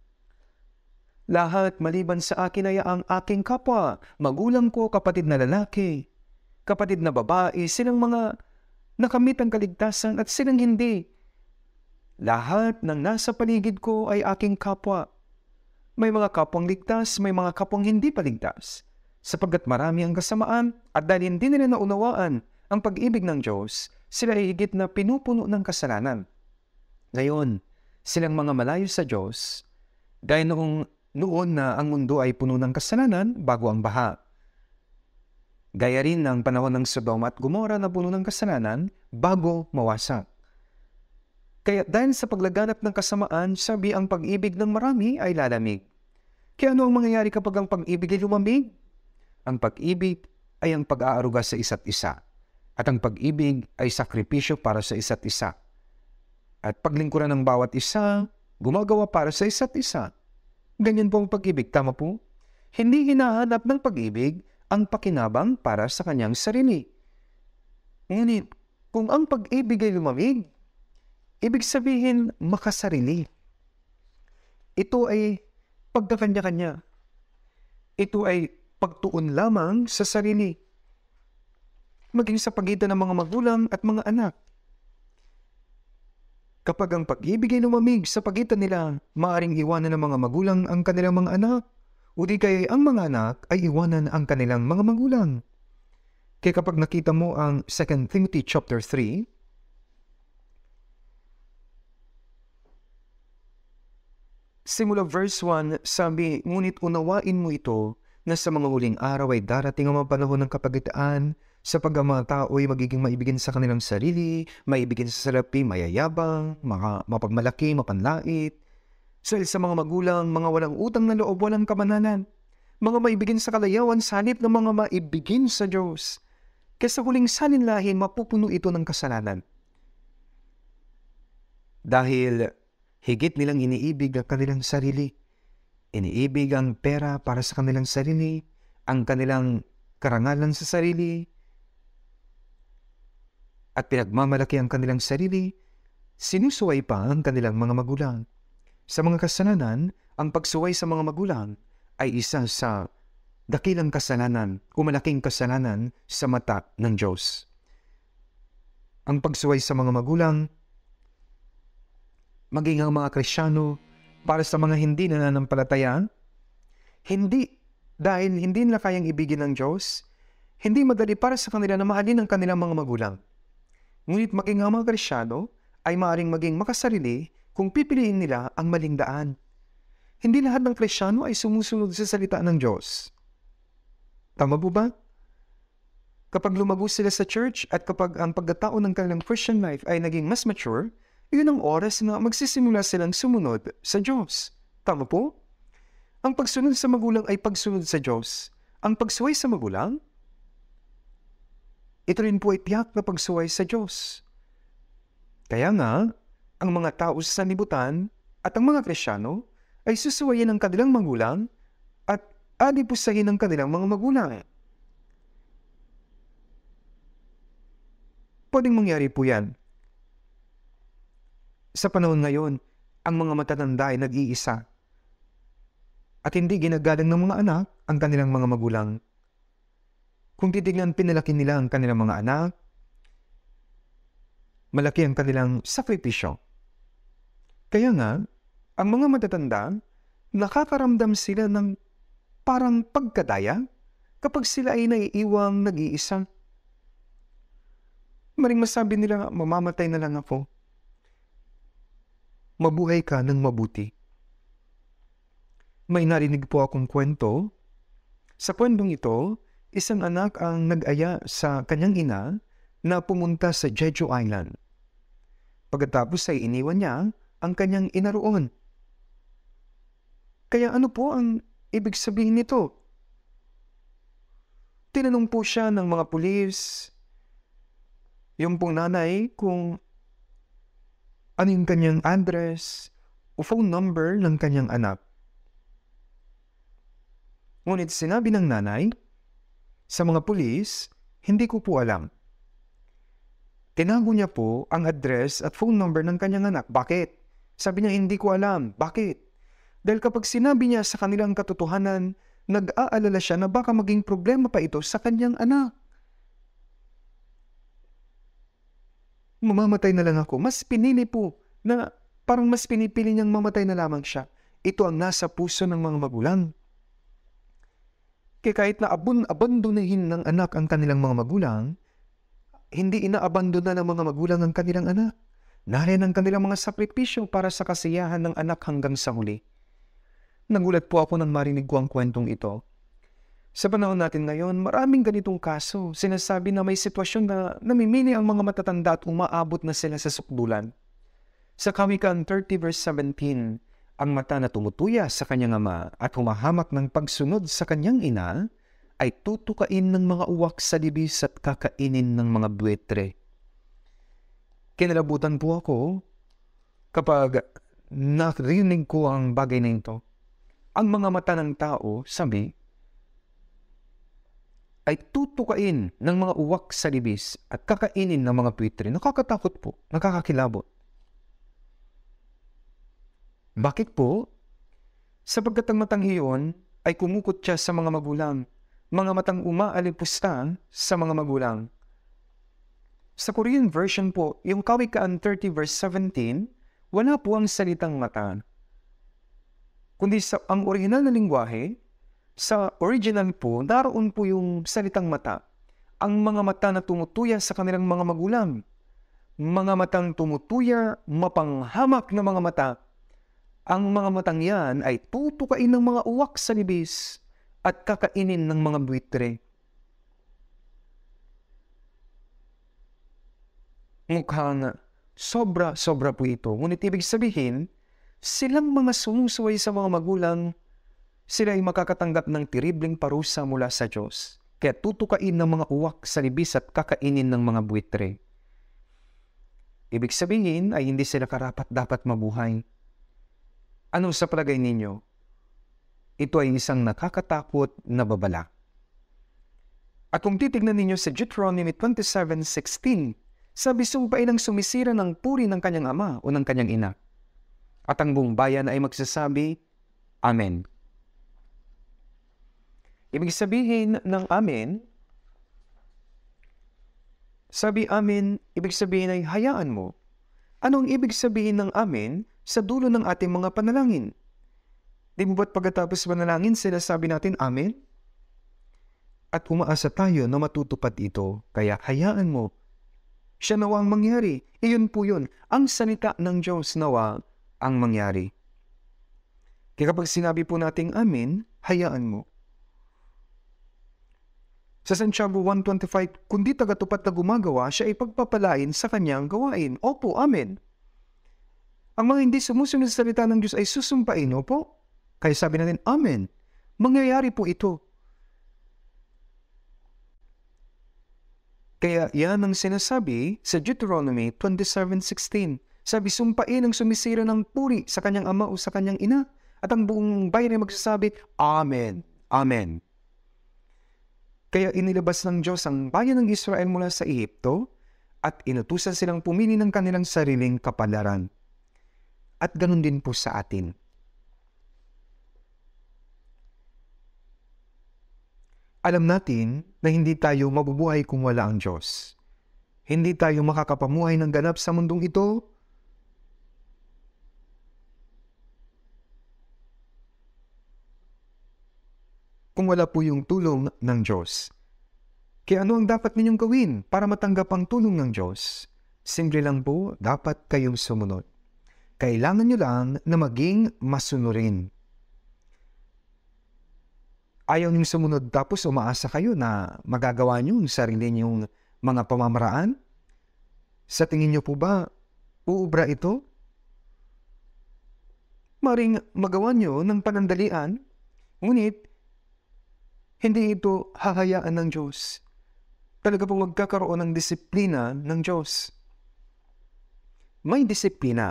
Lahat maliban sa akin ay ang aking kapwa. Magulang ko, kapatid na lalaki, kapatid na babae, silang mga nakamit ang kaligtasan at silang hindi. Lahat ng nasa paligid ko ay aking kapwa. May mga kapwang ligtas, may mga kapwang hindi paligtas. Sapagkat marami ang kasamaan at dahil hindi nila naunawaan ang pag-ibig ng Diyos, sila ay higit na pinupuno ng kasalanan. Ngayon, silang mga malayo sa Diyos, dahil noong noon na ang mundo ay puno ng kasalanan bago ang baha. Gaya rin ng panahon ng Sodoma at Gomora na puno ng kasalanan bago mawasak. Kaya dahil sa paglaganap ng kasamaan, sabi ang pag-ibig ng marami ay lalamig. Kaya ano ang mangyayari kapag ang pag-ibig ay lumamig? Ang pag-ibig ay ang pag-aaruga sa isa't isa. At ang pag-ibig ay sakripisyo para sa isa't isa. At paglingkuran ng bawat isa, gumagawa para sa isa't isa. Ganyan po ang pag-ibig, tama po? Hindi hinahanap ng pag-ibig ang pakinabang para sa kanyang sarili. Ngunit, kung ang pag-ibig ay lumamig, ibig sabihin makasarili. Ito ay pagkakanya-kanya. Ito ay pagtuon lamang sa sarili, maging sa pagitan ng mga magulang at mga anak. Kapag ang pag-ibig ay lumamig sa pagitan nila, maaring iwanan ng mga magulang ang kanilang mga anak, o di kaya ang mga anak ay iwanan ang kanilang mga magulang. Kaya kapag nakita mo ang Second Timothy chapter three, Simula verse one, sabi, ngunit unawain mo ito na sa mga huling araw ay darating ang mga panahon ng kapagitaan, sapagkat mga tao ay magiging maibigin sa kanilang sarili, maibigin sa salapi, mayayabang, mga mapagmalaki, mapanlait, sa sa mga magulang, mga walang utang na loob, walang kamananan, mga maibigin sa kalayawan, sanip ng mga maibigin sa Diyos. Kaya sa huling salinlahi, mapupuno ito ng kasalanan. Dahil higit nilang iniibig ang kanilang sarili. Iniibig ang pera para sa kanilang sarili, ang kanilang karangalan sa sarili, at pinagmamalaki ang kanilang sarili, sinusuway pa ang kanilang mga magulang. Sa mga kasalanan, ang pagsuway sa mga magulang ay isa sa dakilang kasalanan o malaking kasalanan sa mata ng Diyos. Ang pagsuway sa mga magulang, maging ang mga Kristiyano, para sa mga hindi nananampalataya, hindi dahil hindi nila kayang ibigin ng Diyos, hindi madali para sa kanila na mahalin ang kanilang mga magulang. Ngunit maging ang mga Kristiyano ay maaaring maging makasarili kung pipiliin nila ang maling daan. Hindi lahat ng Kristiyano ay sumusunod sa salita ng Diyos. Tama po ba? Kapag lumago sila sa church at kapag ang pagkatao ng kanilang Christian life ay naging mas mature, yun ang oras na magsisimula silang sumunod sa Diyos. Tama po? Ang pagsunod sa magulang ay pagsunod sa Diyos. Ang pagsuway sa magulang, ito rin po ay tiyak na pagsuway sa Diyos. Kaya nga, ang mga tao sa sanlibutan at ang mga Kristiyano ay susuwayin ang kanilang magulang at alipusahin ang kanilang mga magulang. Pwedeng mangyari po yan. Sa panahon ngayon, ang mga matatanda ay nag-iisa at hindi ginagalang ng mga anak ang kanilang mga magulang. Kung titignan, pinalaki nila ang kanilang mga anak, malaki ang kanilang sakripisyo. Kaya nga, ang mga matatanda, nakakaramdam sila ng parang pagkadaya kapag sila ay naiiwang nag-iisa. Maring masabi nila, mamamatay na lang ako. Mabuhay ka ng mabuti. May narinig po akong kwento. Sa kwentong ito, isang anak ang nag-aya sa kanyang ina na pumunta sa Jeju Island. Pagkatapos ay iniwan niya ang kanyang ina roon. Kaya ano po ang ibig sabihin nito? Tinanong po siya ng mga pulis, yung pong nanay, kung ano yung kanyang address o phone number ng kanyang anak. Ngunit sinabi ng nanay sa mga pulis, hindi ko po alam. Tinago niya po ang address at phone number ng kanyang anak. Bakit? Sabi niya, hindi ko alam. Bakit? Dahil kapag sinabi niya sa kanilang katotohanan, nag-aalala siya na baka maging problema pa ito sa kanyang anak. Mamamatay na lang ako. Mas pinili po na parang mas pinipili niyang mamatay na lamang siya. Ito ang nasa puso ng mga magulang. Kaya kahit na abon-abandonahin ng anak ang kanilang mga magulang, hindi inaabandona ng mga magulang ang kanilang anak. Nariyan ang kanilang mga sakripisyo para sa kasiyahan ng anak hanggang sa huli. Nagulat po ako nang marinig ko ang kwentong ito. Sa panahon natin ngayon, maraming ganitong kaso. Sinasabi na may sitwasyon na namimili ang mga matatanda at umaabot na sila sa sukdulan. Sa Kawikaan thirty verse seventeen, ang mata na tumutuya sa kanyang ama at humahamak ng pagsunod sa kanyang ina ay tutukain ng mga uwak sa libis at kakainin ng mga buwetre. Kinalabutan po ako kapag narinig ko ang bagay na ito. Ang mga mata ng tao, sabi, ay tutukain ng mga uwak sa libis at kakainin ng mga buwetre. Nakakatakot po, nakakakilabot. Bakit po? Sapagkat ang matang iyon ay kumukot siya sa mga magulang. Mga matang umaalipusta sa mga magulang. Sa Korean version po, yung Kawikaan thirty verse seventeen, wala po ang salitang mata. Kundi sa ang original na lingwahe, sa original po, naroon po yung salitang mata. Ang mga mata na tumutuya sa kanilang mga magulang. Mga matang tumutuya, mapanghamak na mga mata. Ang mga matang yan ay tutukain ng mga uwak sa libis at kakainin ng mga buitre. Mukhang sobra-sobra po ito. Ngunit ibig sabihin, silang mga sumusuway sa mga magulang, sila ay makakatanggap ng teribleng parusa mula sa Diyos. Kaya tutukain ng mga uwak sa libis at kakainin ng mga buitre. Ibig sabihin ay hindi sila karapat-dapat mabuhay. Ano sa palagay ninyo? Ito ay isang nakakatakot na babala. At kung titignan ninyo sa Deuteronomy twenty-seven sixteen, sabi sumpain ang sumisira ng puri ng kanyang ama o ng kanyang ina. At ang buong bayan ay magsasabi, Amen. Ibig sabihin ng Amen, sabi Amen, ibig sabihin ay hayaan mo. Ano ang ibig sabihin ng Amen sa dulo ng ating mga panalangin? Di mo ba't pagkatapos manalangin, sinasabi natin Amen? At umaasa tayo na matutupad ito, kaya hayaan mo. Siya nawa ang mangyari. Iyon po yun. Ang salita ng Diyos nawa ang mangyari. Kaya kapag sinabi po nating Amen, hayaan mo. Sa Santiago one twenty-five, kundi tagatupad na gumagawa, siya ay pagpapalain sa kanyang gawain. Opo, Amen. Ang mga hindi sumusunod sa salita ng Diyos ay susumpain, opo. Kaya sabi natin, Amen. Mangyayari po ito. Kaya yan ang sinasabi sa Deuteronomy twenty-seven sixteen. Sabi, sumpain ang sumisira ng puri sa kanyang ama o sa kanyang ina. At ang buong bayan ay magsasabi, Amen. Amen. Kaya inilabas ng Diyos ang bayan ng Israel mula sa Ehipto at inutusan silang pumili ng kanilang sariling kapalaran. At ganun din po sa atin. Alam natin na hindi tayo mabubuhay kung wala ang Diyos. Hindi tayo makakapamuhay ng ganap sa mundong ito kung wala po yung tulong ng Diyos. Kaya ano ang dapat ninyong gawin para matanggap ang tulong ng Diyos? Simple lang po, dapat kayong sumunod. Kailangan nyo lang na maging masunurin. Ayaw niyong sumunod tapos umaasa kayo na magagawa niyo ang sarili niyong mga pamamaraan? Sa tingin niyo po ba, uubra ito? Maring magawa niyo ng panandalian, ngunit hindi ito hahayaan ng Diyos. Talaga pong magkakaroon ng disiplina ng Diyos. May disiplina.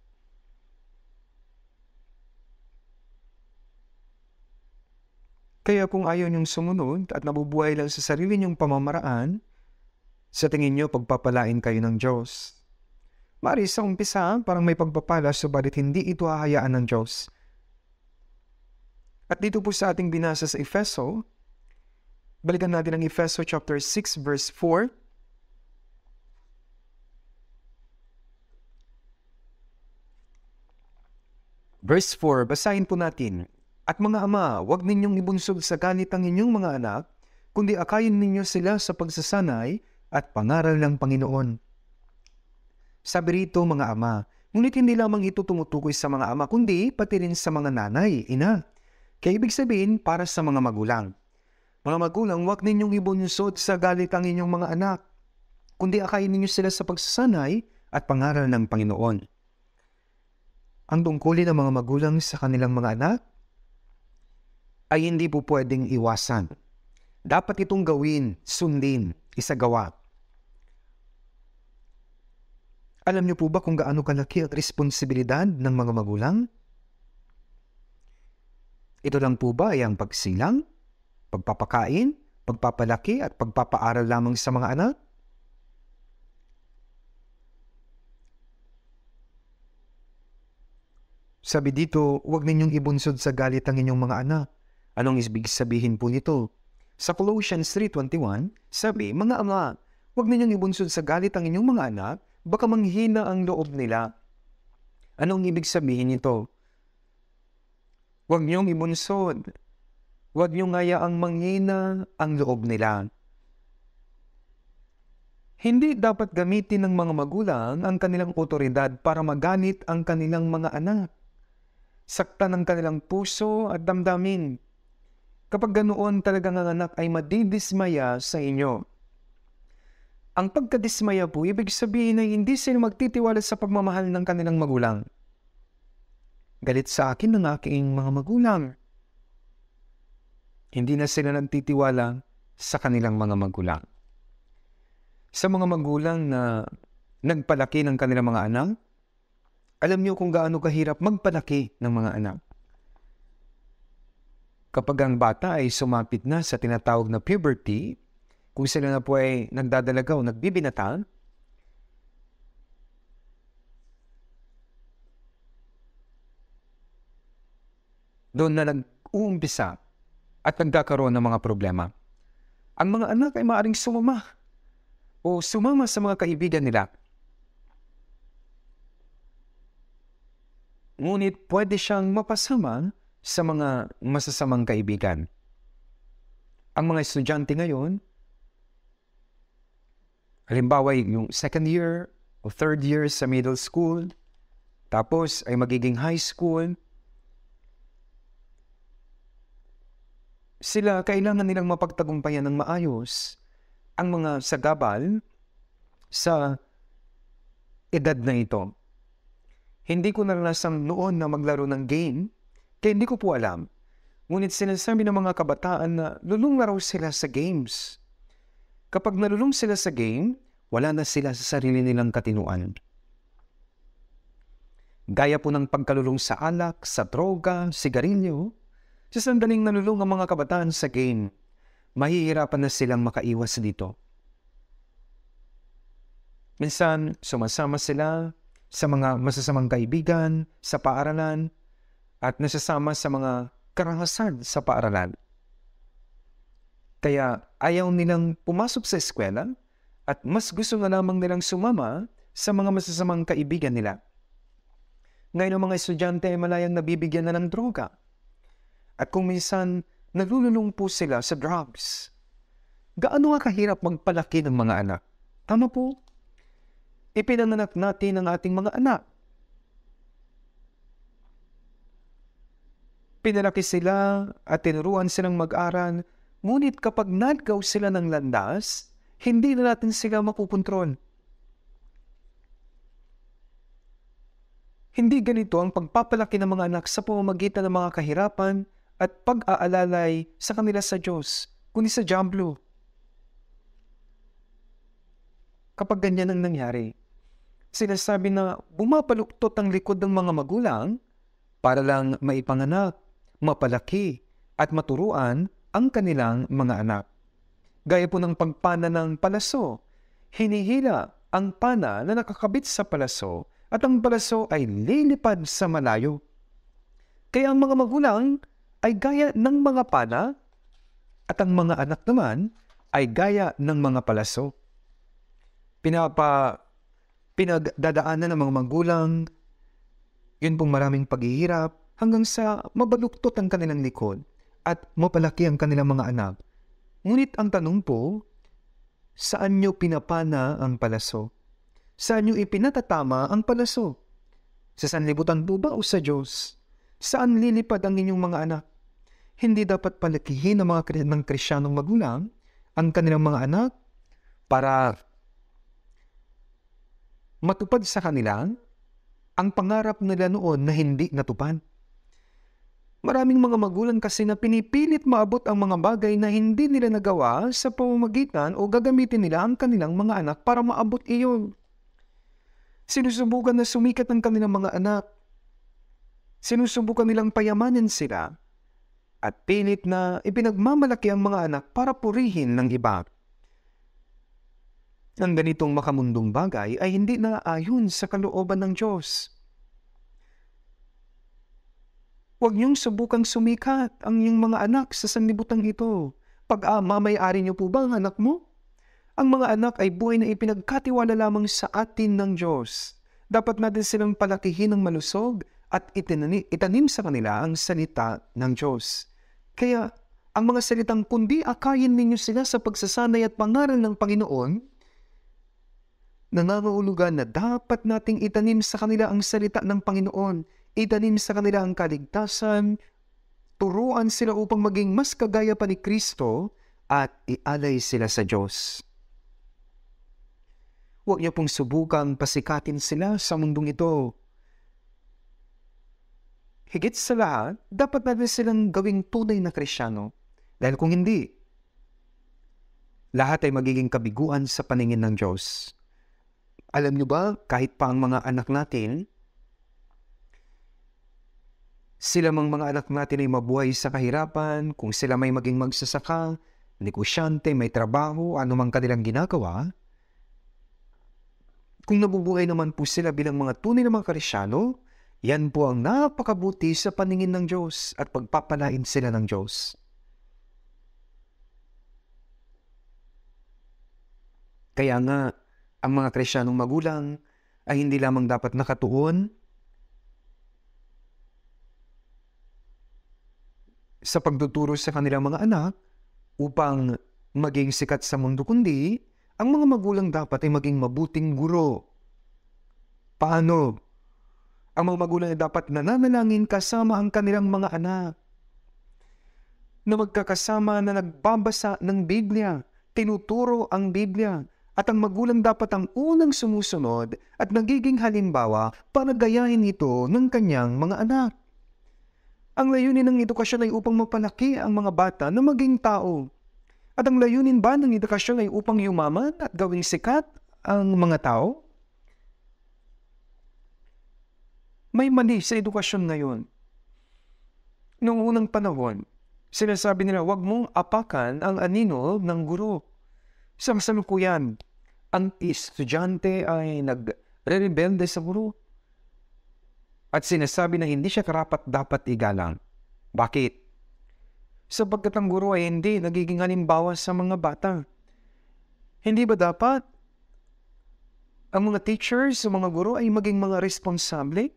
Kaya kung ayaw niyong sumunod at nabubuhay lang sa sarili niyong pamamaraan, sa tingin niyo pagpapalain kayo ng Diyos. Mari sa umpisa, parang may pagpapala, subalit hindi ito hahayaan ng Diyos. At dito po sa ating binasa sa Efeso, balikan natin ang Efeso chapter six verse four. Verse four, basahin po natin. At mga ama, huwag ninyong ibunsod sa galit ang inyong mga anak, kundi akayin ninyo sila sa pagsasanay at pangaral ng Panginoon. Sabi rito mga ama, ngunit hindi lamang ito tumutukoy sa mga ama, kundi pati rin sa mga nanay, ina. Kaya ibig sabihin para sa mga magulang. Mga magulang, huwag ninyong ibunsod sa galit ang inyong mga anak, kundi akayin ninyo sila sa pagsasanay at pangaral ng Panginoon. Ang tungkulin ng mga magulang sa kanilang mga anak ay hindi po pwedeng iwasan. Dapat itong gawin, sundin, isagawa. Alam niyo po ba kung gaano kalaki ang responsibilidad ng mga magulang? Ito lang po ba ay ang pagsilang, pagpapakain, pagpapalaki at pagpapaaral lamang sa mga anak? Sabi dito, huwag ninyong ibunsod sa galit ang inyong mga anak. Anong ibig sabihin po nito? Sa Colossians three twenty-one, sabi, mga ama, huwag ninyong ibunsod sa galit ang inyong mga anak, baka manghina ang loob nila. Anong ibig sabihin nito? Huwag niyong ibunsod. Huwag niyong hayaang manghina ang loob nila. Hindi dapat gamitin ng mga magulang ang kanilang otoridad para maganit ang kanilang mga anak. saktan ng kanilang puso at damdamin. Kapag ganoon talagang ang anak ay madidismaya sa inyo. Ang pagkadismaya po, ibig sabihin ay hindi sila magtitiwala sa pagmamahal ng kanilang magulang. Galit sa akin ng aking mga magulang. Hindi na sila nagtitiwala sa kanilang mga magulang. Sa mga magulang na nagpalaki ng kanilang mga anak, alam niyo kung gaano kahirap magpalaki ng mga anak. Kapag ang bata ay sumapit na sa tinatawag na puberty, kung sila na po ay nagdadalaga o nagbibinata, doon na nag-uumpisa at nagkakaroon ng mga problema. Ang mga anak ay maaaring sumama o sumama sa mga kaibigan nila. Ngunit pwede siyang mapasama sa mga masasamang kaibigan. Ang mga estudyante ngayon, halimbawa yung second year o third year sa middle school, tapos ay magiging high school, sila kailangan nilang mapagtagumpayan ng maayos ang mga sagabal sa edad na ito. Hindi ko naranasan noon na maglaro ng game, kaya hindi ko po alam. Ngunit sinasabi ng mga kabataan na lulong na raw sila sa games. Kapag nalulong sila sa game, wala na sila sa sarili nilang katinuan. Gaya po ng pagkalulong sa alak, sa droga, sigarilyo, sa sandaling nalulong ang mga kabataan sa game, mahihirapan na silang makaiwas dito. Minsan, sumasama sila sa mga masasamang kaibigan, sa paaralan, at nasasama sa mga karahasan sa paaralan. Kaya ayaw nilang pumasok sa eskwela at mas gusto na lamang nilang sumama sa mga masasamang kaibigan nila. Ngayon ang mga estudyante ay malayang nabibigyan na ng droga. At kung minsan nalululong po sila sa drugs, gaano nga kahirap magpalaki ng mga anak? Tama po? Ipinanganak natin ang ating mga anak. Pinalaki sila at tinuruan silang mag-aral, ngunit kapag naggaw sila ng landas, hindi na natin sila mapupuntrol. Hindi ganito ang pagpapalaki ng mga anak sa pamamagitan ng mga kahirapan at pag-aalalay sa kanila sa Diyos, kundi sa jamblo. Kapag ganyan ang nangyari, sinasabi na bumapaluktot ang likod ng mga magulang para lang maipanganak, mapalaki at maturuan ang kanilang mga anak. Gaya po ng pagpana ng palaso, hinihila ang pana na nakakabit sa palaso at ang palaso ay lilipad sa malayo. Kaya ang mga magulang ay gaya ng mga pana at ang mga anak naman ay gaya ng mga palaso. Pinapa, pinagdadaanan ng mga magulang, yun pong maraming paghihirap hanggang sa mabaluktot ang kanilang likod at mapalaki ang kanilang mga anak. Ngunit ang tanong po, saan nyo pinapana ang palaso? Saan nyo ipinatatama ang palaso? Sa sanlibutan po ba o sa Diyos? Saan lilipad ang inyong mga anak? Hindi dapat palakihin ng mga ng Kristiyanong magulang ang kanilang mga anak para matupad sa kanila ang pangarap nila noon na hindi natupad. Maraming mga magulang kasi na pinipilit maabot ang mga bagay na hindi nila nagawa sa pamamagitan o gagamitin nila ang kanilang mga anak para maabot iyon. Sinusubukan na sumikat ang kanilang mga anak. Sinusubukan nilang payamanin sila at pilit na ipinagmamalaki ang mga anak para purihin ng iba. Ang ganitong makamundong bagay ay hindi naayon sa kalooban ng Diyos. Huwag niyong subukang sumikat ang iyong mga anak sa sanlibutan ito. Pag-mamayari niyo po ba ang anak mo? Ang mga anak ay buhay na ipinagkatiwala lamang sa atin ng Diyos. Dapat natin silang palakihin ng malusog at itanim, itanim sa kanila ang salita ng Diyos. Kaya ang mga salitang kundi akayin ninyo sila sa pagsasanay at pangaral ng Panginoon, nangangahulugan na dapat nating itanim sa kanila ang salita ng Panginoon. itanim sa kanila ang kaligtasan, turuan sila upang maging mas kagaya pa ni Kristo at ialay sila sa Diyos. Huwag niyo pong subukang pasikatin sila sa mundong ito. Higit sa lahat, dapat natin silang gawing tunay na Kristiyano. Dahil kung hindi, lahat ay magiging kabiguan sa paningin ng Diyos. Alam niyo ba, kahit pa ang mga anak natin, sila mang mga anak natin ay mabuhay sa kahirapan, kung sila may maging magsasaka, negosyante, may trabaho, anumang kanilang ginagawa, kung nabubuhay naman po sila bilang mga tunay na mga Kristiyano, yan po ang napakabuti sa paningin ng Diyos at pagpapalain sila ng Diyos. Kaya nga, ang mga Kristiyanong magulang ay hindi lamang dapat nakatuon sa pagtuturo sa kanilang mga anak upang maging sikat sa mundo, kundi ang mga magulang dapat ay maging mabuting guro. Paano? Ang mga magulang ay dapat nananalangin kasama ang kanilang mga anak, na magkakasama na nagbabasa ng Biblia, tinuturo ang Biblia, at ang magulang dapat ang unang sumusunod at nagiging halimbawa para gayahin ito ng kanyang mga anak. Ang layunin ng edukasyon ay upang mapalaki ang mga bata na maging tao. At ang layunin ba ng edukasyon ay upang yumaman at gawing sikat ang mga tao? May mali sa edukasyon ngayon. Noong unang panahon, sinasabi nila, huwag mong apakan ang anino ng guro. Sa kasalukuyan, ang estudyante ay nagre-rebelde sa guro. At sinasabi na hindi siya karapat-dapat igalang. Bakit? Sapagkat ang guro ay hindi nagiging halimbawa sa mga bata. Hindi ba dapat ang mga teachers, sa mga guro ay maging mga responsable?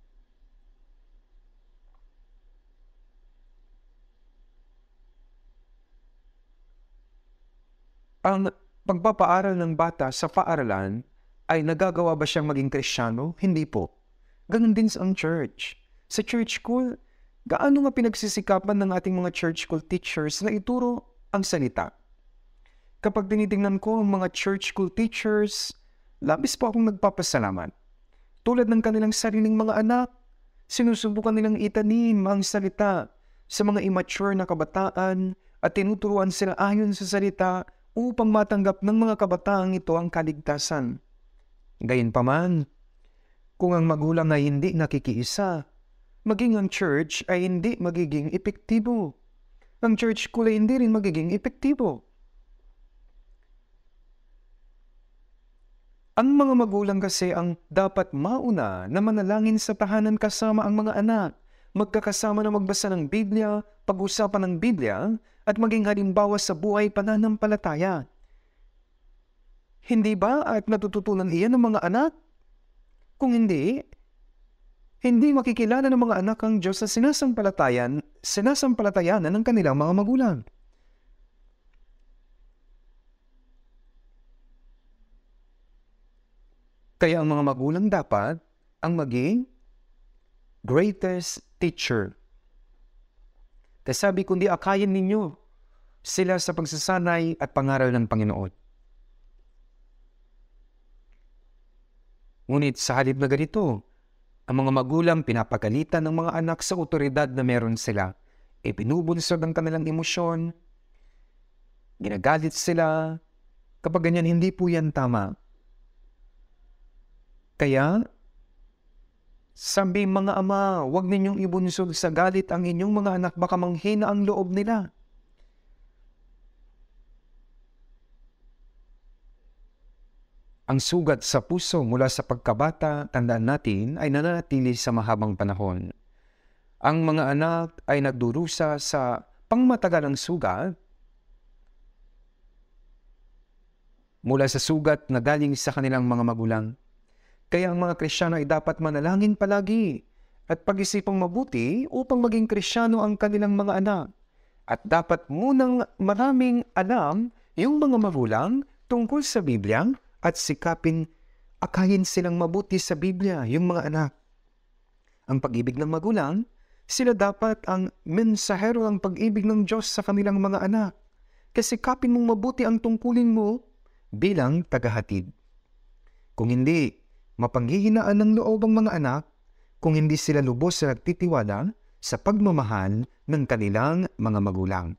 Ang pagpapaaral ng bata sa paaralan ay nagagawa ba siyang maging Kristiyano? Hindi po. Ganon din sa ang church. Sa church school, gaano nga pinagsisikapan ng ating mga church school teachers na ituro ang salita? Kapag tinitingnan ko ang mga church school teachers, labis po akong nagpapasalamat. Tulad ng kanilang sariling mga anak, sinusubukan nilang itanim ang salita sa mga immature na kabataan at tinuturuan sila ayon sa salita upang matanggap ng mga kabataang ito ang kaligtasan. Gayunpaman, kung ang magulang ay hindi nakikiisa, maging ang church ay hindi magiging epektibo. Ang church school ay hindi rin magiging epektibo. Ang mga magulang kasi ang dapat mauna na manalangin sa tahanan kasama ang mga anak, magkakasama na magbasa ng Biblia, pag-usapan ng Biblia, at maging halimbawa sa buhay pananampalataya. Hindi ba at natututunan iyan ng mga anak? Kung hindi, hindi makikilala ng mga anak ang Diyos sa sinasampalatayan, sinasampalatayanan ng kanilang mga magulang. Kaya ang mga magulang dapat ang maging greatest teacher. Kasabi kundi akayin ninyo sila sa pagsasanay at pangaral ng Panginoon. Ngunit sa halip na ganito, ang mga magulang pinapagalitan ng mga anak sa otoridad na meron sila. E pinubunsod ang kanilang emosyon, ginagalit sila. Kapag ganyan, hindi po yan tama. Kaya, sabi mga ama, huwag ninyong ibunsod sa galit ang inyong mga anak, baka manghina ang loob nila. Ang sugat sa puso mula sa pagkabata, tandaan natin, ay nananatili sa mahabang panahon. Ang mga anak ay nagdurusa sa pangmatagalang sugat mula sa sugat na galing sa kanilang mga magulang. Kaya ang mga Kristiyano ay dapat manalangin palagi at pag-isipang mabuti upang maging Kristiyano ang kanilang mga anak. At dapat munang maraming alam yung mga magulang tungkol sa Biblia at sikapin akayin silang mabuti sa Biblia, yung mga anak. ang pag-ibig ng magulang, sila dapat ang mensahero ng pag-ibig ng Diyos sa kanilang mga anak. Kasi kapin mong mabuti ang tungkulin mo bilang tagahatid. Kung hindi, mapanghihinaan ng loob ang mga anak kung hindi sila lubos na nagtitiwala sa pagmamahal ng kanilang mga magulang.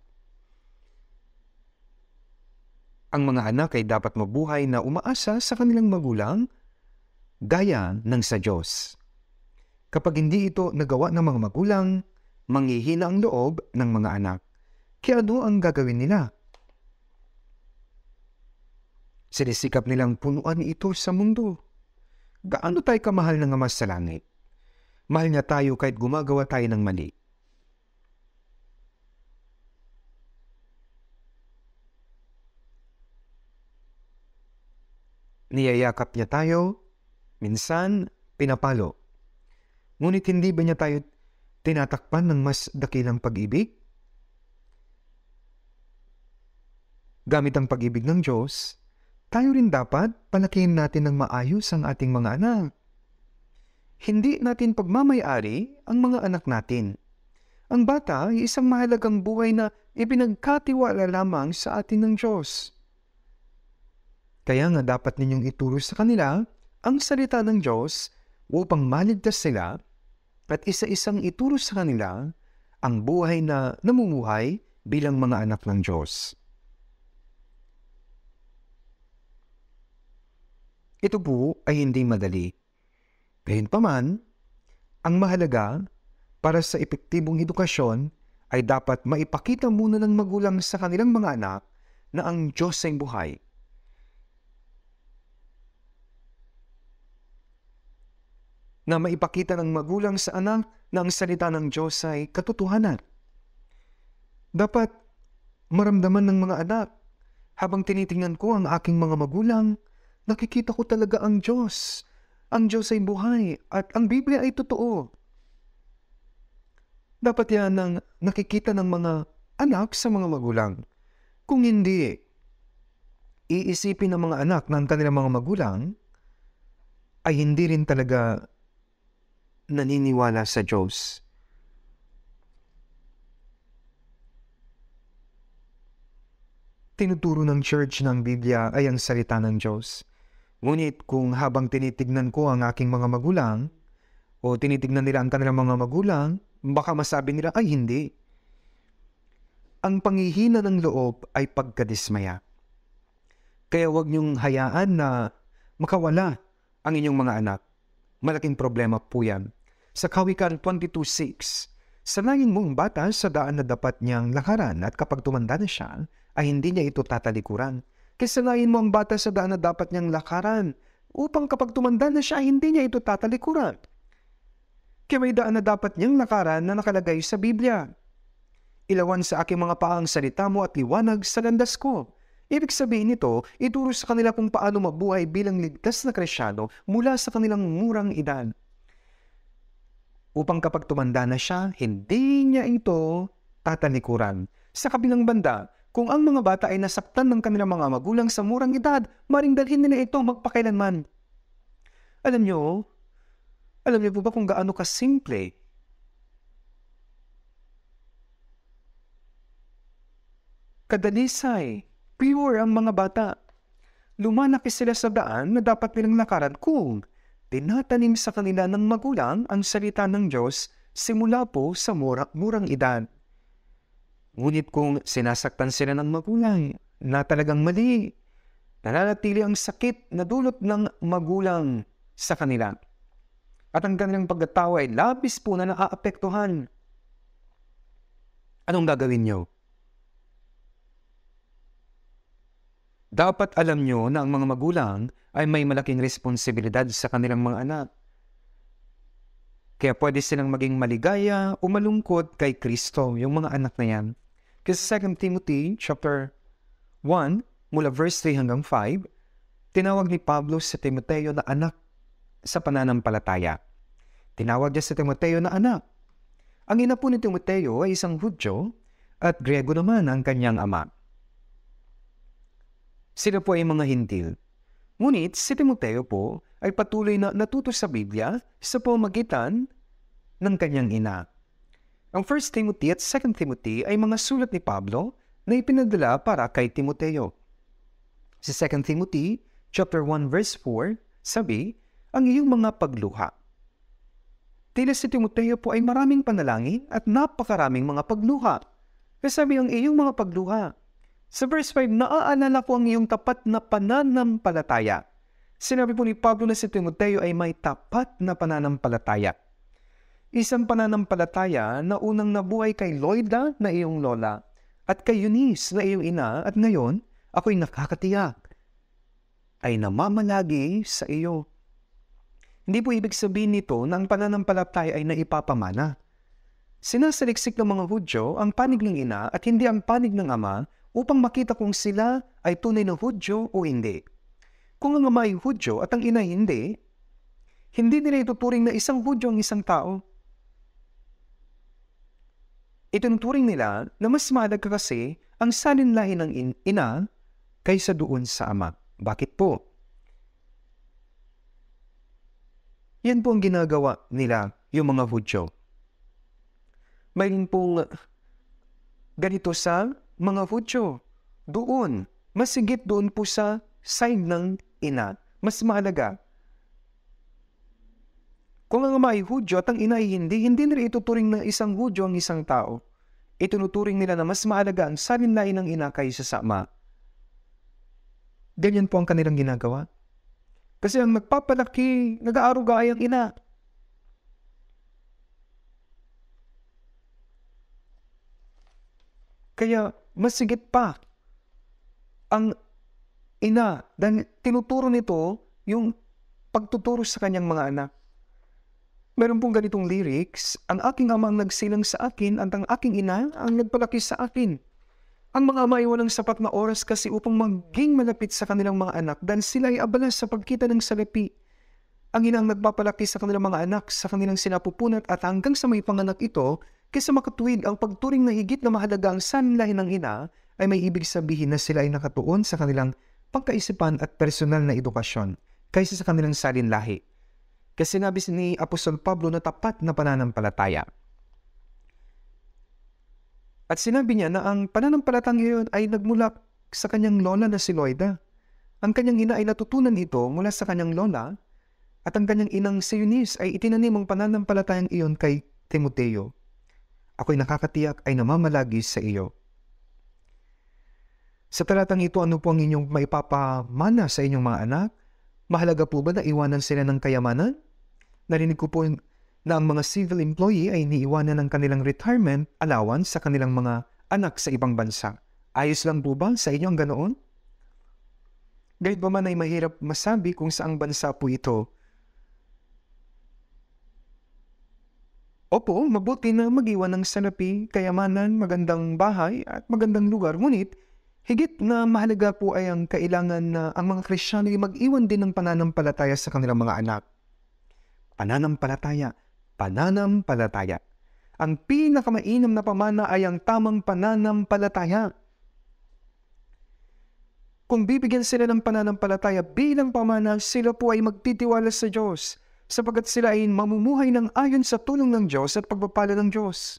Ang mga anak ay dapat mabuhay na umaasa sa kanilang magulang gaya ng sa Diyos. Kapag hindi ito nagawa ng mga magulang, manghihina ang loob ng mga anak. Kaya ano ang gagawin nila? Sinisikap nilang punuan ito sa mundo. Gaano tayo kamahal ng Ama sa langit? Mahal niya tayo kahit gumagawa tayo ng mali. Niyayakap niya tayo, minsan pinapalo. Ngunit hindi ba niya tayo tinatakpan ng mas dakilang pag-ibig? Gamit ang pag-ibig ng Diyos, tayo rin dapat palakihin natin ng maayos ang ating mga anak. Hindi natin pagmamayari ang mga anak natin. Ang bata ay isang mahalagang buhay na ipinagkatiwala lamang sa atin ng Diyos. Kaya nga dapat ninyong ituro sa kanila ang salita ng Diyos upang maligtas sila at isa-isang ituro sa kanila ang buhay na namumuhay bilang mga anak ng Diyos. Ito po ay hindi madali. Gayunpaman, ang mahalaga para sa epektibong edukasyon ay dapat maipakita muna ng magulang sa kanilang mga anak na ang Diyos ay buhay. Na maipakita ng magulang sa anak na ang salita ng Diyos ay katotohanan. Dapat maramdaman ng mga anak, habang tinitingnan ko ang aking mga magulang, nakikita ko talaga ang Diyos. Ang Diyos ay buhay at ang Biblia ay totoo. Dapat yan ang nakikita ng mga anak sa mga magulang. Kung hindi, iisipin ng mga anak ng kanilang mga magulang ay hindi rin talaga naniniwala sa Diyos. Tinuturo ng church ng Biblia ay ang salita ng Diyos. Ngunit kung habang tinitignan ko ang aking mga magulang o tinitignan nila ang kanilang mga magulang, baka masabi nila ay hindi. Ang panghihina ng loob ay pagkadismaya. Kaya huwag niyong hayaan na makawala ang inyong mga anak. Malaking problema po yan. Sa Kawikaan twenty-two six, sanayin mo ang bata sa daan na dapat niyang lakaran at kapag tumanda na siya, ay hindi niya ito tatalikuran. Kasanayin mo ang bata sa daan na dapat niyang lakaran upang kapag tumanda na siya, hindi niya ito tatalikuran. Kaya may daan na dapat niyang lakaran na nakalagay sa Biblia. Ilawan sa aking mga paang salita mo at liwanag sa landas ko. Ibig sabihin nito, ituro sa kanila kung paano mabuhay bilang ligtas na Kristyano mula sa kanilang murang edad. Upang kapag tumanda na siya, hindi niya ito tatalikuran. Sa kabilang banda, kung ang mga bata ay nasaktan ng kanilang mga magulang sa murang edad, maring dalhin nila ito magpakailanman. Alam niyo, alam niyo po ba kung gaano kasimple kadalisay, pure ang mga bata. Lumalaki sila sa daan na dapat nilang lakaran kung tinatanim sa kanila ng magulang ang salita ng Diyos simula po sa mura, murang edad. Ngunit kung sinasaktan sila ng magulang na talagang mali, nananatili ang sakit na dulot ng magulang sa kanila. At ang kanilang pagkatao ay labis po na naaapektuhan. Anong gagawin niyo? Dapat alam nyo na ang mga magulang ay may malaking responsibilidad sa kanilang mga anak. Kaya pwede silang maging maligaya o malungkot kay Kristo, yung mga anak na yan. Kasi sa Second Timothy chapter one, mula verse three hanggang five, tinawag ni Pablo si Timoteo na anak sa pananampalataya. Tinawag niya si Timoteo na anak. Ang ina po ni Timoteo ay isang Hudyo at Griego naman ang kanyang ama. Sila po ay mga Hintil. Ngunit si Timoteo po ay patuloy na natuto sa Biblia sa pamamagitan ng kanyang ina. Ang First Timothy at Second Timothy ay mga sulat ni Pablo na ipinadala para kay Timoteo. Sa Second Timothy chapter one verse four, sabi, ang iyong mga pagluha. Tila si Timoteo po ay maraming panalangin at napakaraming mga pagluha. Kasabi ang iyong mga pagluha. Sa verse five, naaalala ko ang iyong tapat na pananampalataya. Sinabi po ni Pablo na si Timoteo ay may tapat na pananampalataya. Isang pananampalataya na unang nabuhay kay Loida na iyong lola at kay Eunice na iyong ina at ngayon ako'y nakakatiyak ay namamalagi sa iyo. Hindi po ibig sabihin nito na ang pananampalataya ay naipapamana. Sinasaliksik ng mga Hudyo ang panig ng ina at hindi ang panig ng ama upang makita kung sila ay tunay na Hudyo o hindi. Kung ang ama ay Hudyo at ang ina ay hindi, hindi nila ituturing na isang Hudyo ang isang tao. Ituturing nila na mas mahalaga kasi ang salinlahi ng in- ina kaysa doon sa ama. Bakit po? Yan po ang ginagawa nila, yung mga Hudyo. Mayroon pong ganito sa mga Hudyo. Doon, masigit doon po sa side ng ina. Mas mahalaga. Kung ang ama ay Hudyo at ang ina ay hindi, hindi nila ituturing na isang Hudyo ang isang tao. Itunuturing nila na mas mahalaga ang salinlahi ng ina kaysa sa ama. Ganyan po ang kanilang ginagawa. Kasi ang nagpapalaki, nag-aaruga ay ang ina. Kaya masigit pa ang ina dahil tinuturo nito yung pagtuturo sa kanyang mga anak. Meron pong ganitong lyrics, ang aking ama ang nagsilang sa akin at ang aking ina ang nagpalaki sa akin. Ang mga ama ay walang sapat na oras kasi upang maging malapit sa kanilang mga anak dahil sila ay abala sa pagkita ng salapi. Ang ina ang nagpapalaki sa kanilang mga anak sa kanilang sinapupunat at hanggang sa may panganak ito, kaysa makatuwid ang pagturing na higit na mahalaga ang sanlahi ng ina ay may ibig sabihin na sila ay nakatuon sa kanilang pagkaisipan at personal na edukasyon kaysa sa kanilang salinlahi. Kasi sinabi ni Apostol Pablo na tapat na pananampalataya. At sinabi niya na ang pananampalatang iyon ay nagmula sa kanyang lola na si Loida. Ang kanyang ina ay natutunan ito mula sa kanyang lola at ang kanyang inang si Eunice ay itinanim ang pananampalatayang iyon kay Timoteo. Ako'y nakakatiyak ay namamalagi sa iyo. Sa talatang ito, ano po ang inyong maipapamana sa inyong mga anak? Mahalaga po ba na iwanan sila ng kayamanan? Narinig ko po na ang mga civil employee ay iniiwanan ng kanilang retirement allowance sa kanilang mga anak sa ibang bansa. Ayos lang po ba sa inyo ang ganoon? Gayit ba man ay mahirap masabi kung saang bansa po ito. Opo, mabuti na mag-iwan ng salapi, kayamanan, magandang bahay at magandang lugar. Ngunit, higit na mahalaga po ay ang kailangan na ang mga Kristiyano ay mag-iwan din ng pananampalataya sa kanilang mga anak. Pananampalataya, pananampalataya. Ang pinakamainam na pamana ay ang tamang pananampalataya. Kung bibigyan sila ng pananampalataya bilang pamana, sila po ay magtitiwala sa Diyos, sapagkat sila ay mamumuhay ng ayon sa tulong ng Diyos at pagpapala ng Diyos.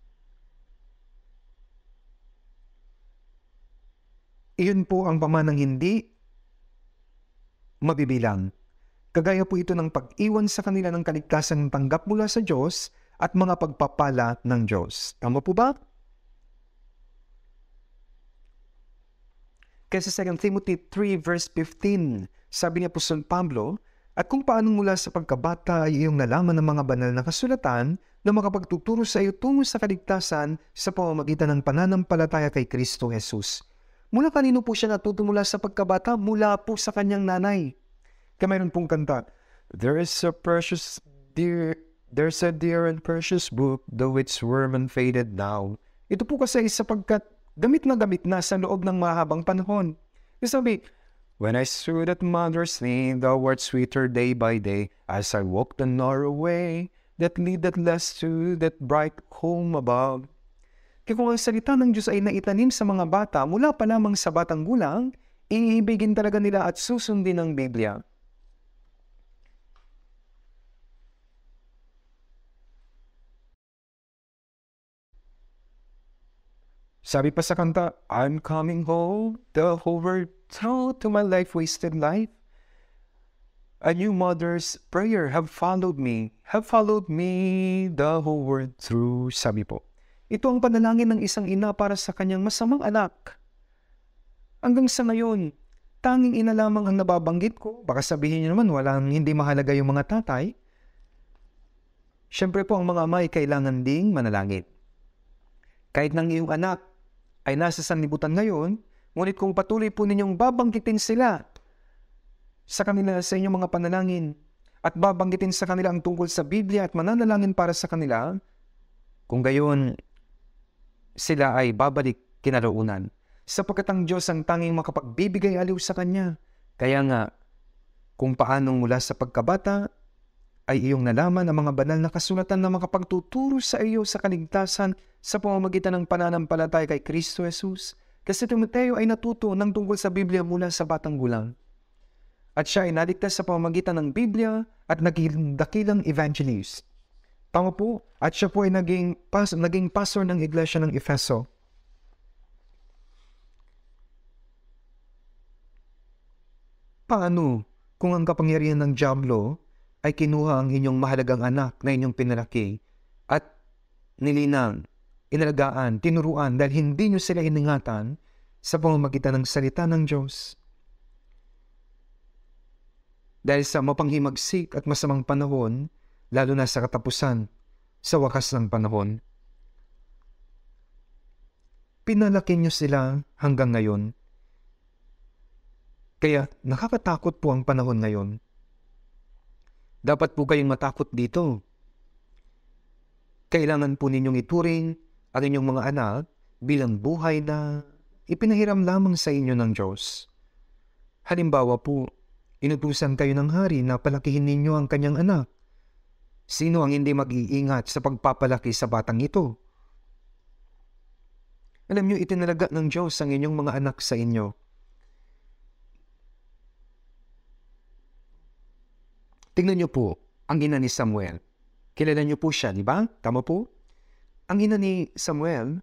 Iyon po ang pamanang hindi mabibilang. Kagaya po ito ng pag-iwan sa kanila ng kaligtasang tanggap mula sa Diyos at mga pagpapala ng Diyos. Tama po ba? Kaya sa Second Timothy three verse fifteen, sabi ni Apostol Pablo, at kung paano mula sa pagkabata ay iyong nalaman ng mga banal na kasulatan na makapagtuturo sa iyo tungo sa kaligtasan sa pamamagitan ng pananampalataya kay Kristo Jesus. Mula kanino po siya natuto mula sa pagkabata? Mula po sa kanyang nanay. Kaya mayroon pong kanta, There is a precious dear, there's a dear and precious book, though its worm and faded now. Ito po kasi sapagkat gamit na gamit na sa loob ng mahabang panahon. Kasi sabi, When I stood at mother's knee, thou wert sweeter day by day, as I walked the narrow way, that leadeth less to that bright home above. Kaya kung ang salita ng Diyos ay naitanim sa mga bata, mula pa lamang sa batang gulang, iibigin talaga nila at susundin ang Biblia. Sabi pa sa kanta, I'm coming home, the whole world through to my life wasted life. A new mother's prayer have followed me, have followed me the whole world through. Sabi po, ito ang panalangin ng isang ina para sa kanyang masamang anak. Hanggang sa ngayon, tanging ina lamang ang nababanggit ko. Baka sabihin niyo naman, walang hindi mahalaga yung mga tatay. Siyempre po, ang mga ama ay kailangan ding manalangin. Kahit nang iyong anak ay nasa sanlibutan ngayon, ngunit kung patuloy po ninyong babanggitin sila sa kanila sa inyong mga panalangin at babanggitin sa kanila ang tungkol sa Biblia at mananalangin para sa kanila, kung gayon, sila ay babalik kinaroonan. Sapagkat ang Diyos ang tanging makapagbibigay aliw sa Kanya. Kaya nga, kung paanong mula sa pagkabata, ay iyong nalaman ang mga banal na kasulatan na makapagtuturo sa iyo sa kaligtasan sa pamamagitan ng pananampalataya kay Kristo Jesus. Kasi Timoteo ay natuto ng tungkol sa Biblia mula sa batang gulang. At siya ay naligtas sa pamamagitan ng Biblia at naging dakilang evangelist. Tama po, at siya po ay naging, pas, naging pastor ng iglesia ng Efeso. Paano kung ang kapangyarihan ng dyablo ay kinuha ang inyong mahalagang anak na inyong pinalaki at nilinang, inalagaan, tinuruan dahil hindi nyo sila iningatan sa pamamagitan ng salita ng Diyos? Dahil sa mapanghimagsik at masamang panahon, lalo na sa katapusan, sa wakas ng panahon, pinalaki nyo sila hanggang ngayon. Kaya nakakatakot po ang panahon ngayon. Dapat po kayong matakot dito. Kailangan po ninyong ituring ang inyong mga anak bilang buhay na ipinahiram lamang sa inyo ng Diyos. Halimbawa po, inutusan kayo ng hari na palakihin ninyo ang kanyang anak. Sino ang hindi mag-iingat sa pagpapalaki sa batang ito? Alam niyo, itinalaga ng Diyos ang inyong mga anak sa inyo. Tingnan niyo po ang ina ni Samuel. Kilala niyo po siya, di ba? Tama po? Ang ina ni Samuel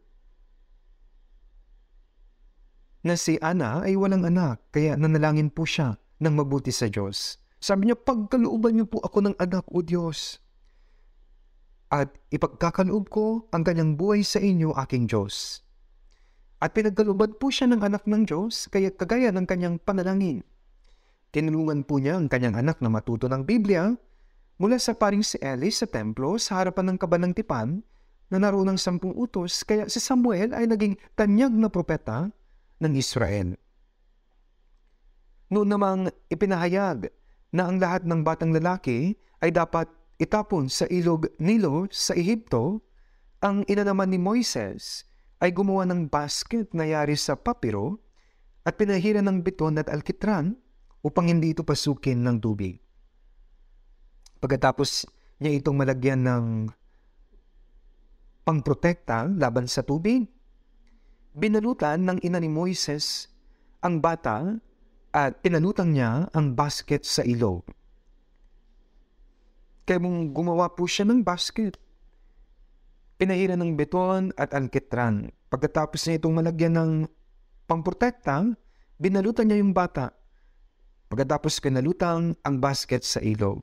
na si Ana ay walang anak, kaya nanalangin po siya ng mabuti sa Diyos. Sabi niya, pagkalooban niyo po ako ng anak, O Diyos. At ipagkakaloob ko ang kanyang buhay sa inyo, aking Diyos. At pinagkalooban po siya ng anak ng Diyos, kaya kagaya ng kanyang panalangin. Tinulungan po niya ang kanyang anak na matuto ng Biblia mula sa paring si Eli sa templo sa harapan ng kabanang tipan na naroon ng sampung utos, kaya si Samuel ay naging tanyag na propeta ng Israel. Noon namang ipinahayag na ang lahat ng batang lalaki ay dapat itapon sa ilog Nilo sa Ehipto, ang ina naman ni Moises ay gumawa ng basket na yari sa papiro at pinahira ng beton at alkitran upang hindi ito pasukin ng tubig. Pagkatapos niya itong malagyan ng pangprotekta laban sa tubig, binalutan ng ina ni Moises ang bata at pinalutang niya ang basket sa ilog. Kaya mong gumawa po siya ng basket. Pinahira ng beton at alkitran. Pagkatapos niya itong malagyan ng pangprotekta, binalutan niya yung bata. Pagkatapos kinalutang ang basket sa ilog.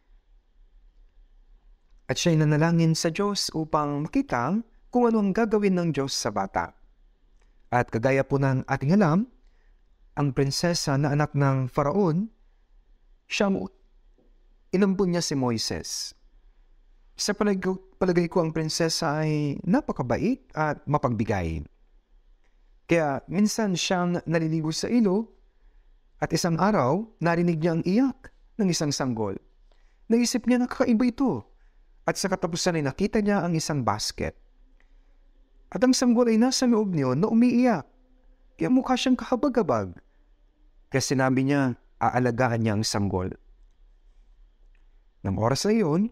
At siya'y nanalangin sa Diyos upang makita kung ano ang gagawin ng Diyos sa bata. At kagaya po ng ating alam, ang prinsesa na anak ng Faraon, siyang inampun niya si Moises. Sa palagay, palagay ko ang prinsesa ay napakabait at mapagbigay. Kaya minsan siyang naliligo sa ilog, at isang araw, narinig niya ang iyak ng isang sanggol. Naisip niya na kakaiba ito. At sa katapusan ay nakita niya ang isang basket. At ang sanggol ay nasa loob niyo na umiiyak. Kaya mukha siyang kahabag-habag. Kaya sinabi niya, aalagaan niya ang sanggol. Nang oras na iyon,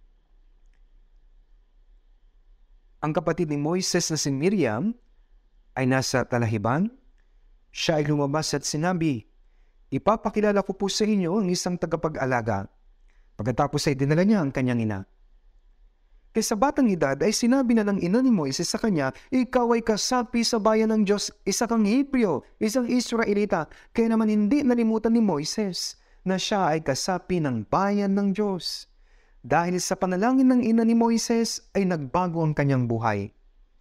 ang kapatid ni Moises na si Miriam ay nasa talahiban. Siya ay lumabas at sinabi, ipapakilala ko po sa inyo ang isang tagapag-alaga. Pagkatapos ay dinala niya ang kanyang ina. Kaya sa batang edad ay sinabi na ng ina ni Moises sa kanya, ikaw ay kasapi sa bayan ng Diyos, isa kang Hebreo, isang Israelita. Kaya naman hindi nalimutan ni Moises na siya ay kasapi ng bayan ng Diyos. Dahil sa panalangin ng ina ni Moises ay nagbago ang kanyang buhay.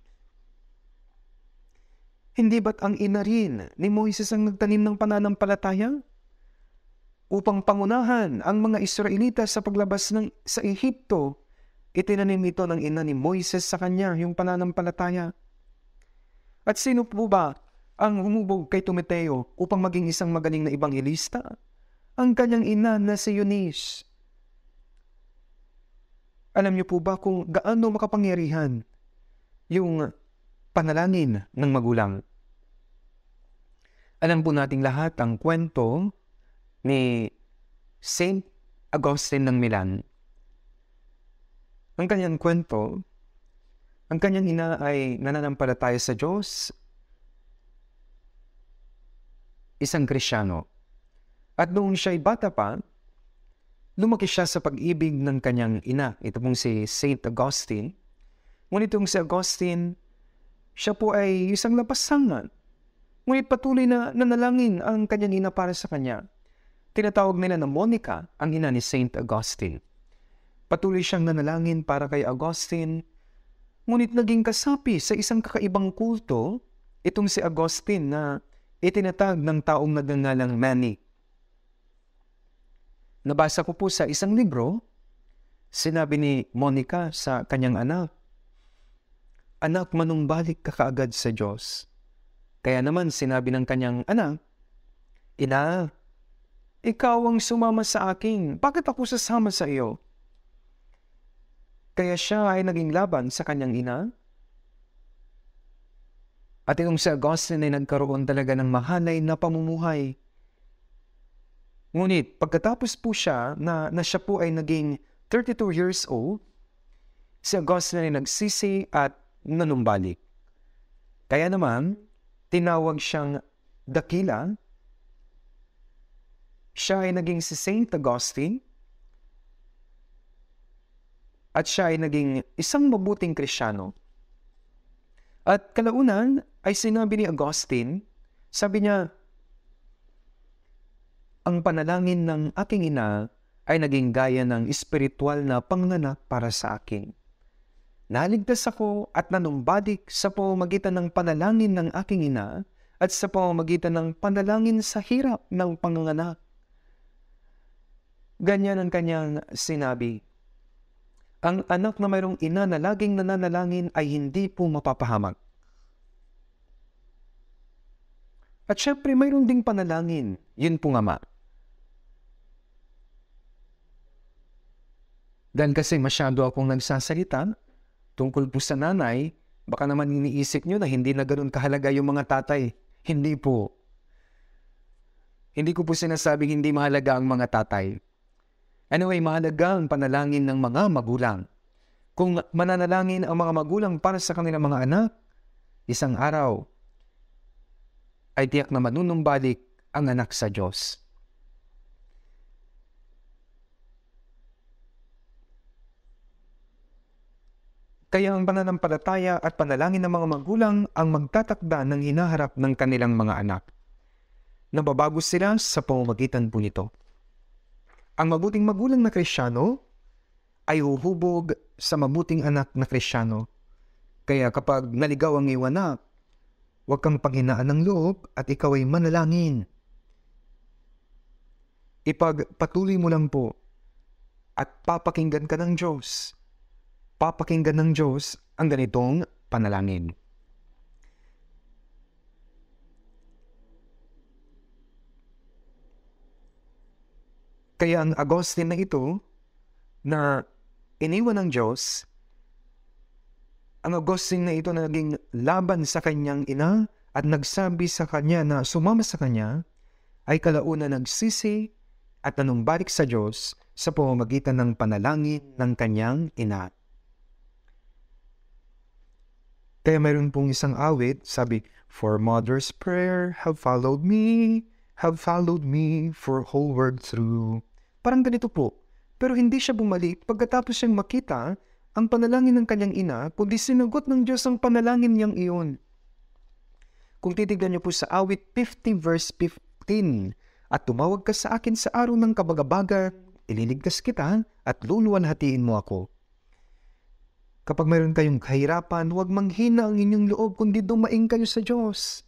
Hindi ba't ang ina rin ni Moises ang nagtanim ng pananampalataya? Upang pangunahan ang mga Israelita sa paglabas ng, sa Ehipto, itinanim ito ng ina ni Moises sa kanya, yung pananampalataya. At sino po ba ang humubog kay Timoteo upang maging isang magaling na ebanghelista? Ang kanyang ina na si Eunice. Alam niyo po ba kung gaano makapangyarihan yung panalangin ng magulang? Alam po nating lahat ang kwento ni Saint Augustine ng Milan. Ang kanyang kwento, ang kanyang ina ay nananampalataya sa Diyos, isang Kristiyano. At noong siya'y bata pa, lumaki siya sa pag-ibig ng kanyang ina. Ito pong si Saint Augustine. Ngunit itong si Augustine, siya po ay isang lapasangan. Ngunit patuloy na nanalangin ang kanyang ina para sa kanya. Tinatawag nila na Monica, ang ina ni Saint Augustine. Patuloy siyang nanalangin para kay Augustine, ngunit naging kasapi sa isang kakaibang kulto itong si Augustine na itinatag ng taong nagngangalang Manny. Nabasa ko po sa isang libro, sinabi ni Monica sa kanyang anak, anak, manumbalik ka kaagad sa Diyos. Kaya naman sinabi ng kanyang anak, ina, ikaw ang sumama sa akin, bakit ako sasama sa iyo? Kaya siya ay naging laban sa kanyang ina. At itong si Augustine ay nagkaroon talaga ng mahalay na pamumuhay. Ngunit pagkatapos po siya na, na siya po ay naging thirty-two years old, si Augustine ay nagsisi at nanumbalik. Kaya naman, tinawag siyang dakila. Siya ay naging si Saint Augustine at siya ay naging isang mabuting Kristiyano. At kalaunan ay sinabi ni Augustine, sabi niya, ang panalangin ng aking ina ay naging gaya ng espiritual na panganak para sa akin. Naligtas ako at nanumbalik sa pamamagitan ng panalangin ng aking ina at sa pamamagitan ng panalangin sa hirap ng panganganak. Ganyan ang kanyang sinabi. Ang anak na mayroong ina na laging nananalangin ay hindi po mapapahamak. At syempre mayroon ding panalangin, yun po nga ma. Dahil kasi masyado akong nagsasalita tungkol po sa nanay, baka naman iniisip nyo na hindi na ganun kahalaga yung mga tatay. Hindi po. Hindi ko po sinasabing hindi mahalaga ang mga tatay. Anyway, mahalaga ang panalangin ng mga magulang. Kung mananalangin ang mga magulang para sa kanilang mga anak, isang araw ay tiyak na manunumbalik ang anak sa Diyos. Kaya ang pananampalataya at panalangin ng mga magulang ang magtatakda ng hinaharap ng kanilang mga anak. Nababago sila sa pamamagitan po nito. Ang mabuting magulang na Kristiyano ay huhubog sa mabuting anak na Kristiyano. Kaya kapag naligaw ang iyong anak, huwag kang panghinaan ng loob at ikaw ay manalangin. Ipagpatuloy mo lang po at papakinggan ka ng Diyos. Papakinggan ng Diyos ang ganitong panalangin. Kaya ang Augustine na ito, na iniwan ng Diyos, ang Augustine na ito na naging laban sa kanyang ina at nagsabi sa kanya na sumama sa kanya, ay kalaunan nagsisi at nanumbalik sa Diyos sa pamamagitan ng panalangin ng kanyang ina. Kaya mayroon pong isang awit, sabi, for mother's prayer have followed me, have followed me for whole world through. Parang ganito po. Pero hindi siya bumalik pagkatapos siyang makita ang panalangin ng kanyang ina, kundi sinagot ng Diyos ang panalangin niyang iyon. Kung titignan niyo po sa awit fifty verse fifteen, at tumawag ka sa akin sa araw ng kabagabagan, ililigtas kita at luluwalhatiin mo ako. Kapag mayroon kayong kahirapan, huwag manghina ang inyong loob, kundi dumaing kayo sa Diyos.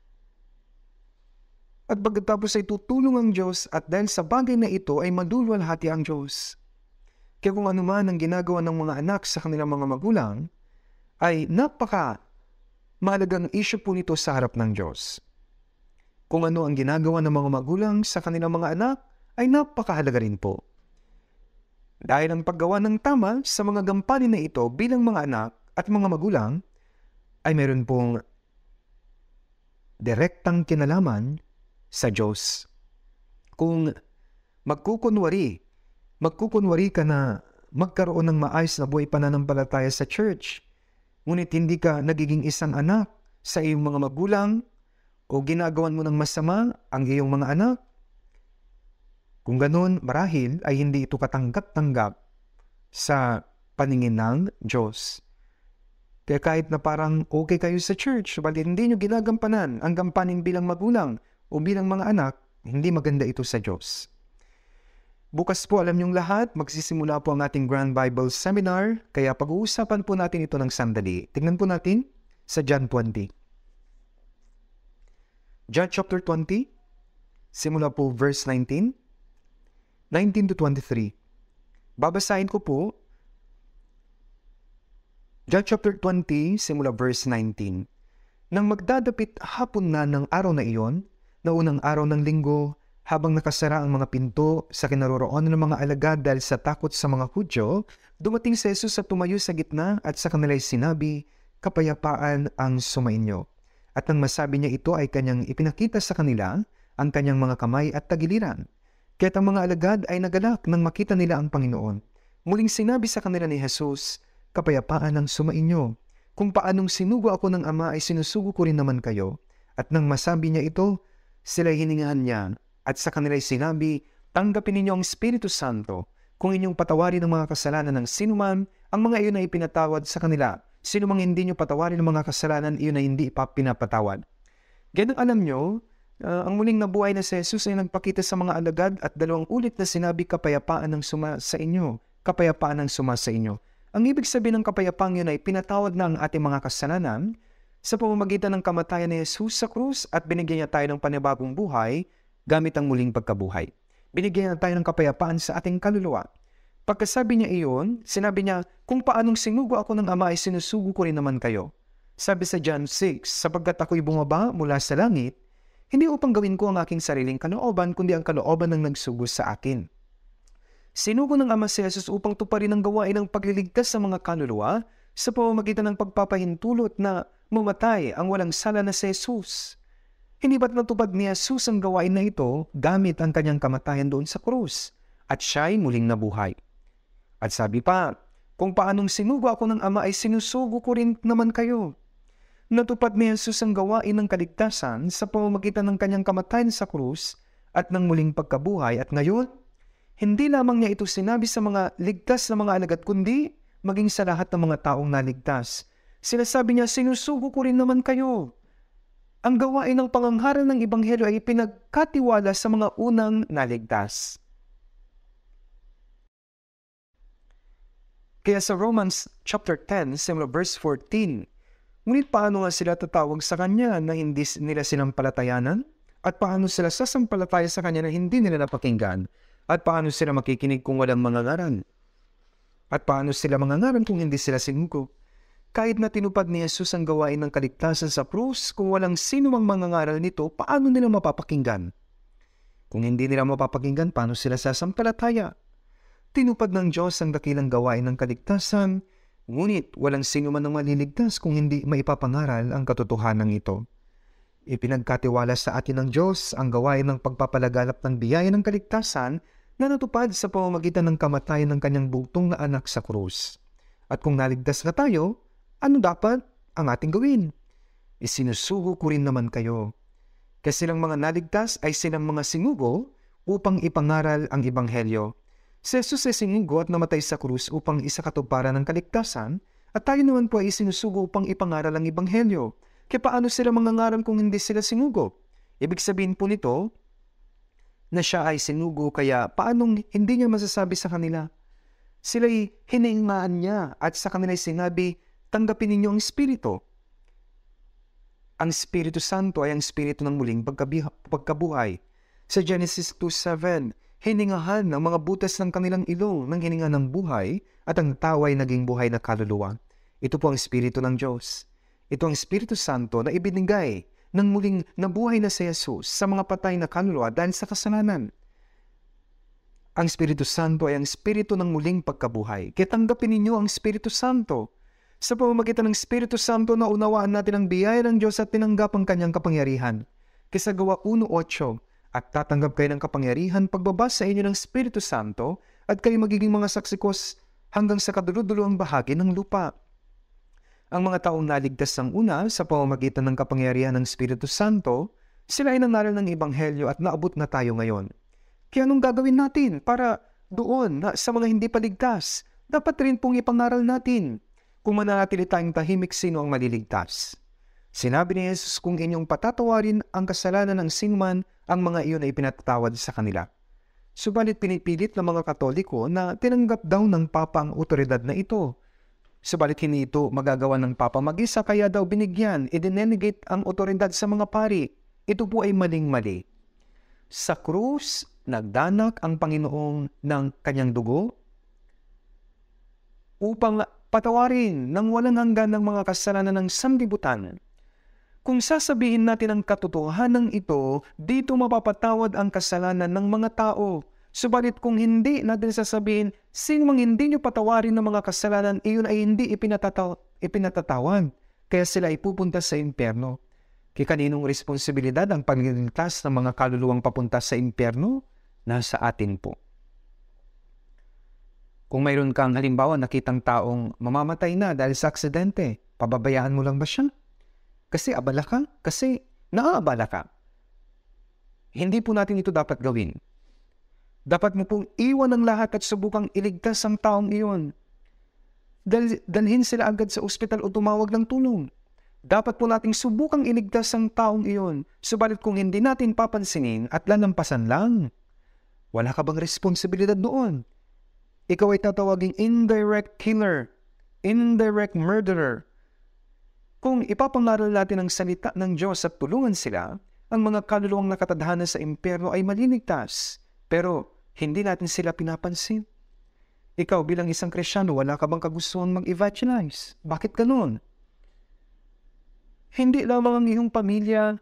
At pagkatapos ay tutulong ang Diyos at dahil sa bagay na ito ay maluluwalhati ang Diyos. Kaya kung ano man ang ginagawa ng mga anak sa kanilang mga magulang, ay napaka mahalagang issue po nito sa harap ng Diyos. Kung ano ang ginagawa ng mga magulang sa kanilang mga anak, ay napakahalaga rin po. Dahil ang paggawa ng tama sa mga gampanin na ito bilang mga anak at mga magulang, ay meron pong direktang kinalaman sa Diyos. Kung magkukunwari, magkukunwari ka na magkaroon ng maayos na buhay pananampalataya sa church, ngunit hindi ka nagiging isang anak sa iyong mga magulang o ginagawan mo ng masama ang iyong mga anak, kung ganun, marahil ay hindi ito katanggap-tanggap sa paningin ng Diyos. Kaya kahit na parang okay kayo sa church, bali hindi nyo ginagampanan ang gampanin bilang magulang o bilang mga anak, hindi maganda ito sa Diyos. Bukas po, alam niyong lahat, magsisimula po ang ating Grand Bible Seminar, kaya pag-uusapan po natin ito ng sandali. Tingnan po natin sa John twenty. John chapter twenty, simula po verse nineteen, nineteen to twenty-three. Babasahin ko po, John chapter twenty, simula verse nineteen. Nang magdadapit hapon na ng araw na iyon, na unang araw ng linggo, habang nakasara ang mga pinto sa kinaroroonan ng mga alagad dahil sa takot sa mga Hudyo, dumating si Jesus at tumayo sa gitna at sa kanila'y sinabi, "Kapayapaan ang sumainyo." At nang masabi niya ito ay kanyang ipinakita sa kanila ang kanyang mga kamay at tagiliran. Kaya't ang mga alagad ay nagalak nang makita nila ang Panginoon. Muling sinabi sa kanila ni Jesus, "Kapayapaan ang sumainyo. Kung paanong sinugo ako ng Ama ay sinusugo ko rin naman kayo." At nang masabi niya ito, sila'y hiningahan niya. At sa kanila'y sinabi, "Tanggapin ninyo ang Espiritu Santo. Kung inyong patawarin ang mga kasalanan ng sinuman, ang mga iyon ay pinatawad sa kanila. Sino mang hindi nyo patawarin ang mga kasalanan, iyon ay hindi pa pinapatawad." Ganang alam nyo, uh, ang muling nabuhay na si Jesus ay nagpakita sa mga alagad at dalawang ulit na sinabi, "Kapayapaan ang suma sa inyo. Kapayapaan ang suma sa inyo." Ang ibig sabihin ng kapayapaan yun ay pinatawad na ang ating mga kasalanan sa pamamagitan ng kamatayan ni Jesus sa krus at binigyan niya tayo ng panibagong buhay gamit ang muling pagkabuhay. Binigyan niya tayo ng kapayapaan sa ating kaluluwa. Pagkasabi niya iyon, sinabi niya, "Kung paanong sinugo ako ng Ama ay sinusugo ko rin naman kayo." Sabi sa John six, "Sapagkat ako'y bumaba mula sa langit, hindi upang gawin ko ang aking sariling kalooban, kundi ang kalooban ng nagsugo sa akin." Sinugo ng Ama si Jesus upang tuparin ang gawain ng pagliligtas sa mga kaluluwa sa pamamagitan ng pagpapahintulot na mamatay ang walang sala na si Jesus. Hindi ba't natupad ni Jesus ang gawain na ito gamit ang kanyang kamatayan doon sa krus at siya'y muling nabuhay? At sabi pa, "Kung paanong sinugo ako ng Ama ay sinusugo ko rin naman kayo." Natupad ni Jesus ang gawain ng kaligtasan sa pamamagitan ng kanyang kamatayan sa krus at ng muling pagkabuhay, at ngayon, hindi lamang niya ito sinabi sa mga ligtas na mga alagad, kundi maging sa lahat ng mga taong naligtas. Sinasabi niya, "Sinusugo ko rin naman kayo." Ang gawain ng pangangharal ng Ebanghelyo ay pinagkatiwala sa mga unang naligtas. Kaya sa Romans chapter ten, simula verse fourteen, "Ngunit paano nga sila tatawag sa Kanya na hindi nila sinampalatayanan? At paano sila sasampalataya sa Kanya na hindi nila napakinggan? At paano sila makikinig kung walang mangangaral? At paano sila mangangaral kung hindi sila sinugo?" Kahit na tinupad ni Jesus ang gawain ng kaligtasan sa krus, kung walang sino mang mangangaral nito, paano nila mapapakinggan? Kung hindi nila mapapakinggan, paano sila sasampalataya? Tinupad ng Diyos ang dakilang gawain ng kaligtasan, ngunit walang sino man ang maliligtas kung hindi maipapangaral ang katotohanan ito. Ipinagkatiwala sa atin ng Diyos ang gawain ng pagpapalaganap ng biyaya ng kaligtasan na natupad sa pamamagitan ng kamatayan ng kanyang bugtong na anak sa krus. At kung naligtas na tayo, ano dapat ang ating gawin? Isinusugo ko rin naman kayo. Kasi silang mga naligtas ay silang mga sinugo upang ipangaral ang Ebanghelyo. Si Jesus ay sinugo at namatay sa krus upang isakatuparan ng kaligtasan, at tayo naman po ay isinusugo upang ipangaral ang Ebanghelyo. Kaya paano sila mangangaral kung hindi sila sinugo? Ibig sabihin po nito na siya ay sinugo, kaya paanong hindi niya masasabi sa kanila? Sila'y hiningaan niya at sa kanila'y sinabi, tanggapin ninyo ang Espiritu. Ang Espiritu Santo ay ang Espiritu ng muling pagkabuhay. Sa Genesis two seven, hiningahan ng mga butas ng kanilang ilong ng hininga ng buhay at ang tawa ay naging buhay na kaluluwa. Ito po ang Espiritu ng Diyos. Ito ang Espiritu Santo na ibinigay ng muling nabuhay na si Jesus sa mga patay na kaluluwa dahil sa kasalanan. Ang Espiritu Santo ay ang Espiritu ng muling pagkabuhay. Kaya tanggapin ninyo ang Espiritu Santo. Sa pamamagitan ng Espiritu Santo na unawaan natin ang biyaya ng Diyos at tinanggap ang kanyang kapangyarihan. Kaya sa Gawa one eight, at tatanggap kayo ng kapangyarihan pagbaba sa inyo ng Espiritu Santo at kayo magiging mga saksikos hanggang sa kaduluduluang bahagi ng lupa. Ang mga taong naligtas ng una sa pamamagitan ng kapangyarihan ng Espiritu Santo, sila ay nangaral ng Ebanghelyo at naabot na tayo ngayon. Kaya anong gagawin natin para doon na sa mga hindi paligtas? Dapat rin pong ipangaral natin. Kung mananatili tayong tahimik, sino ang maliligtas? Sinabi ni Jesus, kung inyong patatawarin ang kasalanan ng sinuman, ang mga iyon ay pinatatawad sa kanila. Subalit pinipilit ng mga Katoliko na tinanggap daw ng Papa ang otoridad na ito. Subalit hindi ito magagawa ng Papa mag-isa, kaya daw binigyan, idinenegate ang otoridad sa mga pari. Ito po ay maling-mali. Sa krus, nagdanak ang Panginoong ng kanyang dugo upang patawarin ng walang hanggan ng mga kasalanan ng sanlibutan. Kung sasabihin natin ang katotohanan ito, dito mapapatawad ang kasalanan ng mga tao. Subalit kung hindi natin sasabihin, sino mang hindi nyo patawarin ng mga kasalanan, iyon ay hindi ipinatataw ipinatatawad. Kaya sila ay pupunta sa impyerno. Kaya kaninong responsibilidad ang pagliligtas ng mga kaluluwang papunta sa impyerno? Nasa atin po. Kung mayroon kang halimbawa nakitang taong mamamatay na dahil sa aksidente, pababayaan mo lang ba siya? Kasi abala ka? Kasi naaabala ka. Hindi po natin ito dapat gawin. Dapat mo pong iwan ang lahat at subukang iligtas ang taong iyon. Dal dalhin sila agad sa ospital o tumawag ng tulong. Dapat po nating subukang iligtas ang taong iyon. Subalit kung hindi natin papansinin at lalampasan lang, wala ka bang responsibilidad doon? Ikaw ay tatawaging indirect killer, indirect murderer. Kung ipapangaral natin ang salita ng Diyos at tulungan sila, ang mga kaluluwang nakatadhana sa impyerno ay maliligtas. Pero hindi natin sila pinapansin. Ikaw bilang isang Kristiyano, wala ka bang kagustuhan mag-evangelize? Bakit ganun? Hindi lamang ang iyong pamilya,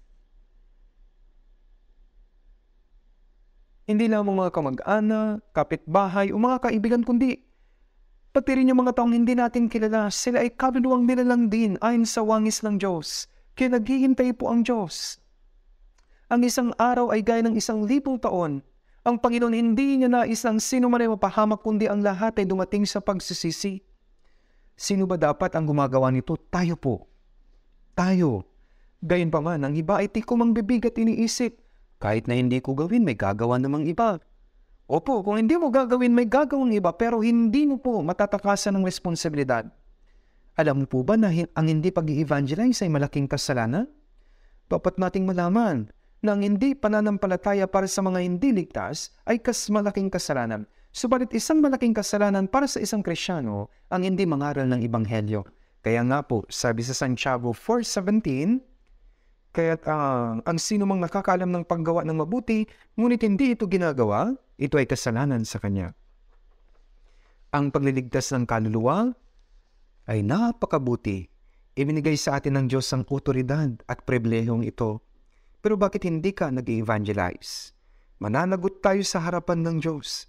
hindi lamang mga kamag-anak, kapitbahay o mga kaibigan, kundi pati rin yung mga taong hindi natin kilala, sila ay kaluluwang nilalang din ayon sa wangis ng Diyos. Kaya naghihintay po ang Diyos. Ang isang araw ay gaya ng isang libong taon. Ang Panginoon hindi niya nais ang sino man ay mapahamak, kundi ang lahat ay dumating sa pagsisisi. Sino ba dapat ang gumagawa nito? Tayo po. Tayo. Gayon pa man, ang iba ay tikom ang bibig at iniisip, kahit na hindi ko gawin, may gagawa namang iba. Opo, kung hindi mo gagawin, may gagawang iba, pero hindi mo po matatakasan ng responsibilidad. Alam mo po ba na ang hindi pag-i-evangelize ay malaking kasalanan? Dapat nating malaman na ang hindi pananampalataya para sa mga hindi ligtas ay kas malaking kasalanan. Subalit isang malaking kasalanan para sa isang Kristiyano ang hindi mangaral ng Ebanghelyo. Kaya nga po, sabi sa Santiago four seventeen, kaya't uh, ang sino mang nakakaalam ng paggawa ng mabuti, ngunit hindi ito ginagawa, ito ay kasalanan sa kanya. Ang pagliligtas ng kaluluwa ay napakabuti. Ibinigay sa atin ng Diyos ang otoridad at pribilehiyong ito. Pero bakit hindi ka nag-evangelize? Mananagot tayo sa harapan ng Diyos.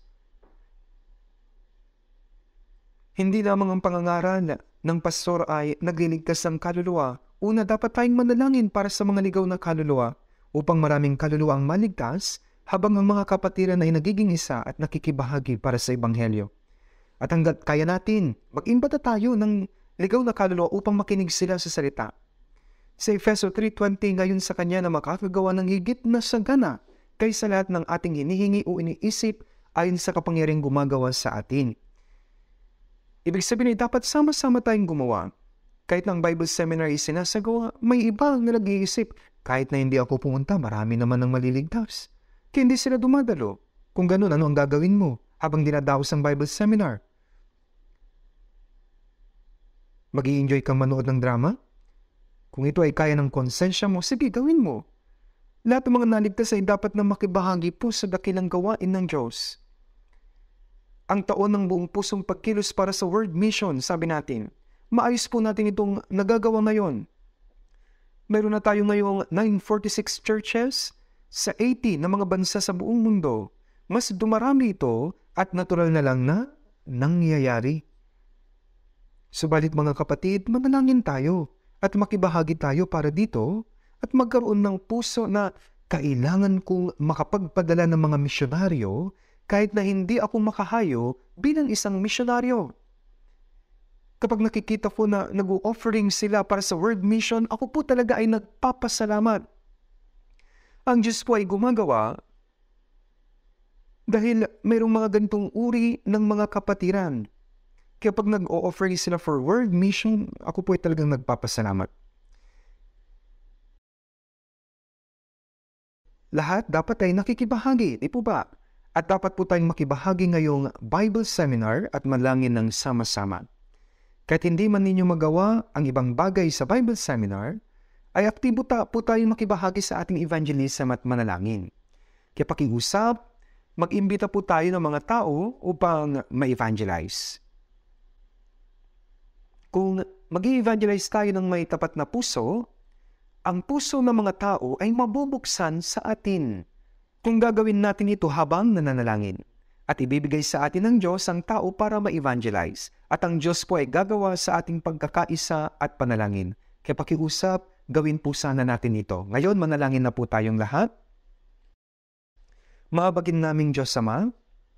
Hindi lamang ang pangangaral ng pastor ay nagliligtas ng kaluluwa. Una, dapat tayong manalangin para sa mga ligaw na kaluluwa upang maraming kaluluwa ang maligtas habang ang mga kapatiran ay nagiging isa at nakikibahagi para sa Ebanghelyo. At hanggat kaya natin, mag-imbata tayo ng ligaw na kaluluwa upang makinig sila sa salita. Sa Efeso three twenty, ngayon sa Kanya na makakagawa ng higit na sagana kaysa lahat ng ating hinihingi o iniisip ayon sa kapangyarihang gumagawa sa atin. Ibig sabihin ay dapat sama-sama tayong gumawa. Kahit ng Bible Seminar ay sinasagawa, may iba na nag-iisip, kahit na hindi ako pumunta, marami naman ang maliligtas. Kaya hindi sila dumadalo. Kung ganun, ano ang gagawin mo habang dinadaos ang Bible Seminar? Mag-i-enjoy kang manood ng drama? Kung ito ay kaya ng konsensya mo, sige, gawin mo. Lahat ng mga naligtas ay dapat na makibahagi po sa dakilang gawain ng Diyos. Ang taon ng buong pusong pagkilos para sa World Mission, sabi natin, maayos po natin itong nagagawa ngayon. Meron na tayo ngayong nine hundred forty-six churches sa eighty na mga bansa sa buong mundo. Mas dumarami ito at natural na lang na nangyayari. Subalit mga kapatid, manalangin tayo at makibahagi tayo para dito at magkaroon ng puso na kailangan kong makapagpadala ng mga misyonaryo kahit na hindi ako makahayo bilang isang misyonaryo. Kapag nakikita ko na nag-offering sila para sa World Mission, ako po talaga ay nagpapasalamat. Ang Diyos po ay gumagawa dahil mayroong mga ganitong uri ng mga kapatiran. Kapag nag-o-offer sila for World Mission, ako po ay talagang nagpapasalamat. Lahat dapat ay nakikibahagi, di po ba? At dapat po tayong makibahagi ngayong Bible Seminar at manalangin ng sama-sama. Kahit hindi man ninyo magawa ang ibang bagay sa Bible Seminar, ay aktibo ta po tayong makibahagi sa ating evangelism at manalangin. Kaya pakiusap, mag-imbita po tayo ng mga tao upang ma-evangelize. Kung mag-i-evangelize tayo ng may tapat na puso, ang puso ng mga tao ay mabubuksan sa atin. Kung gagawin natin ito habang nananalangin, at ibibigay sa atin ng Diyos ang tao para ma-evangelize, at ang Diyos po ay gagawa sa ating pagkakaisa at panalangin. Kaya pakiusap, gawin po sana natin ito. Ngayon, manalangin na po tayong lahat. Maabagin naming Diyos Ama,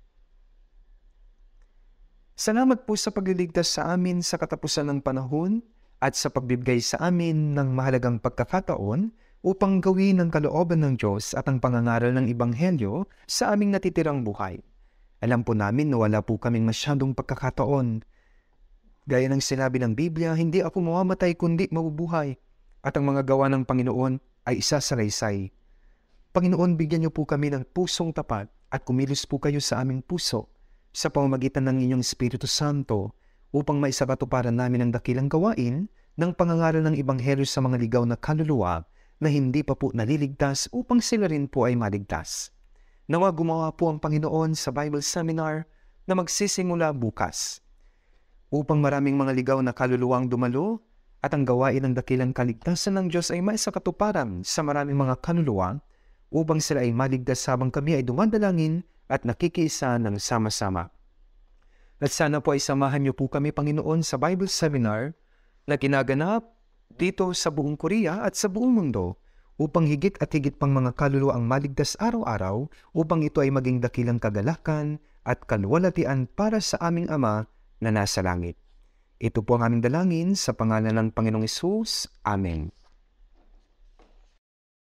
salamat po sa pagliligtas sa amin sa katapusan ng panahon at sa pagbibigay sa amin ng mahalagang pagkakataon upang gawin ang kalooban ng Diyos at ang pangangaral ng Ebanghelyo sa aming natitirang buhay. Alam po namin na wala po kaming masyadong pagkakataon. Gaya ng sinabi ng Biblia, hindi ako mamamatay kundi mabubuhay at ang mga gawa ng Panginoon ay isasalaysay. Panginoon, bigyan niyo po kami ng pusong tapat at kumilos po kayo sa aming puso sa pamamagitan ng inyong Espiritu Santo upang maisakatuparan namin ang dakilang gawain ng pangangaral ng Ebanghelyo sa mga ligaw na kaluluwa na hindi pa po naliligtas upang sila rin po ay maligtas. Nawa gumawa po ang Panginoon sa Bible Seminar na magsisimula bukas upang maraming mga ligaw na kaluluwang dumalo at ang gawain ng dakilang kaligtasan ng Diyos ay maisakatuparan sa maraming mga kaluluwa upang sila ay maligtas habang kami ay dumadalangin at nakikiisa ng sama-sama. At sana po ay samahan niyo po kami, Panginoon, sa Bible Seminar na ginaganap dito sa buong Korea at sa buong mundo upang higit at higit pang mga kaluluwa ang maligtas araw-araw upang ito ay maging dakilang kagalakan at kaluwalhatian para sa aming Ama na nasa langit. Ito po ang aming dalangin sa pangalan ng Panginoong Hesus. Amen.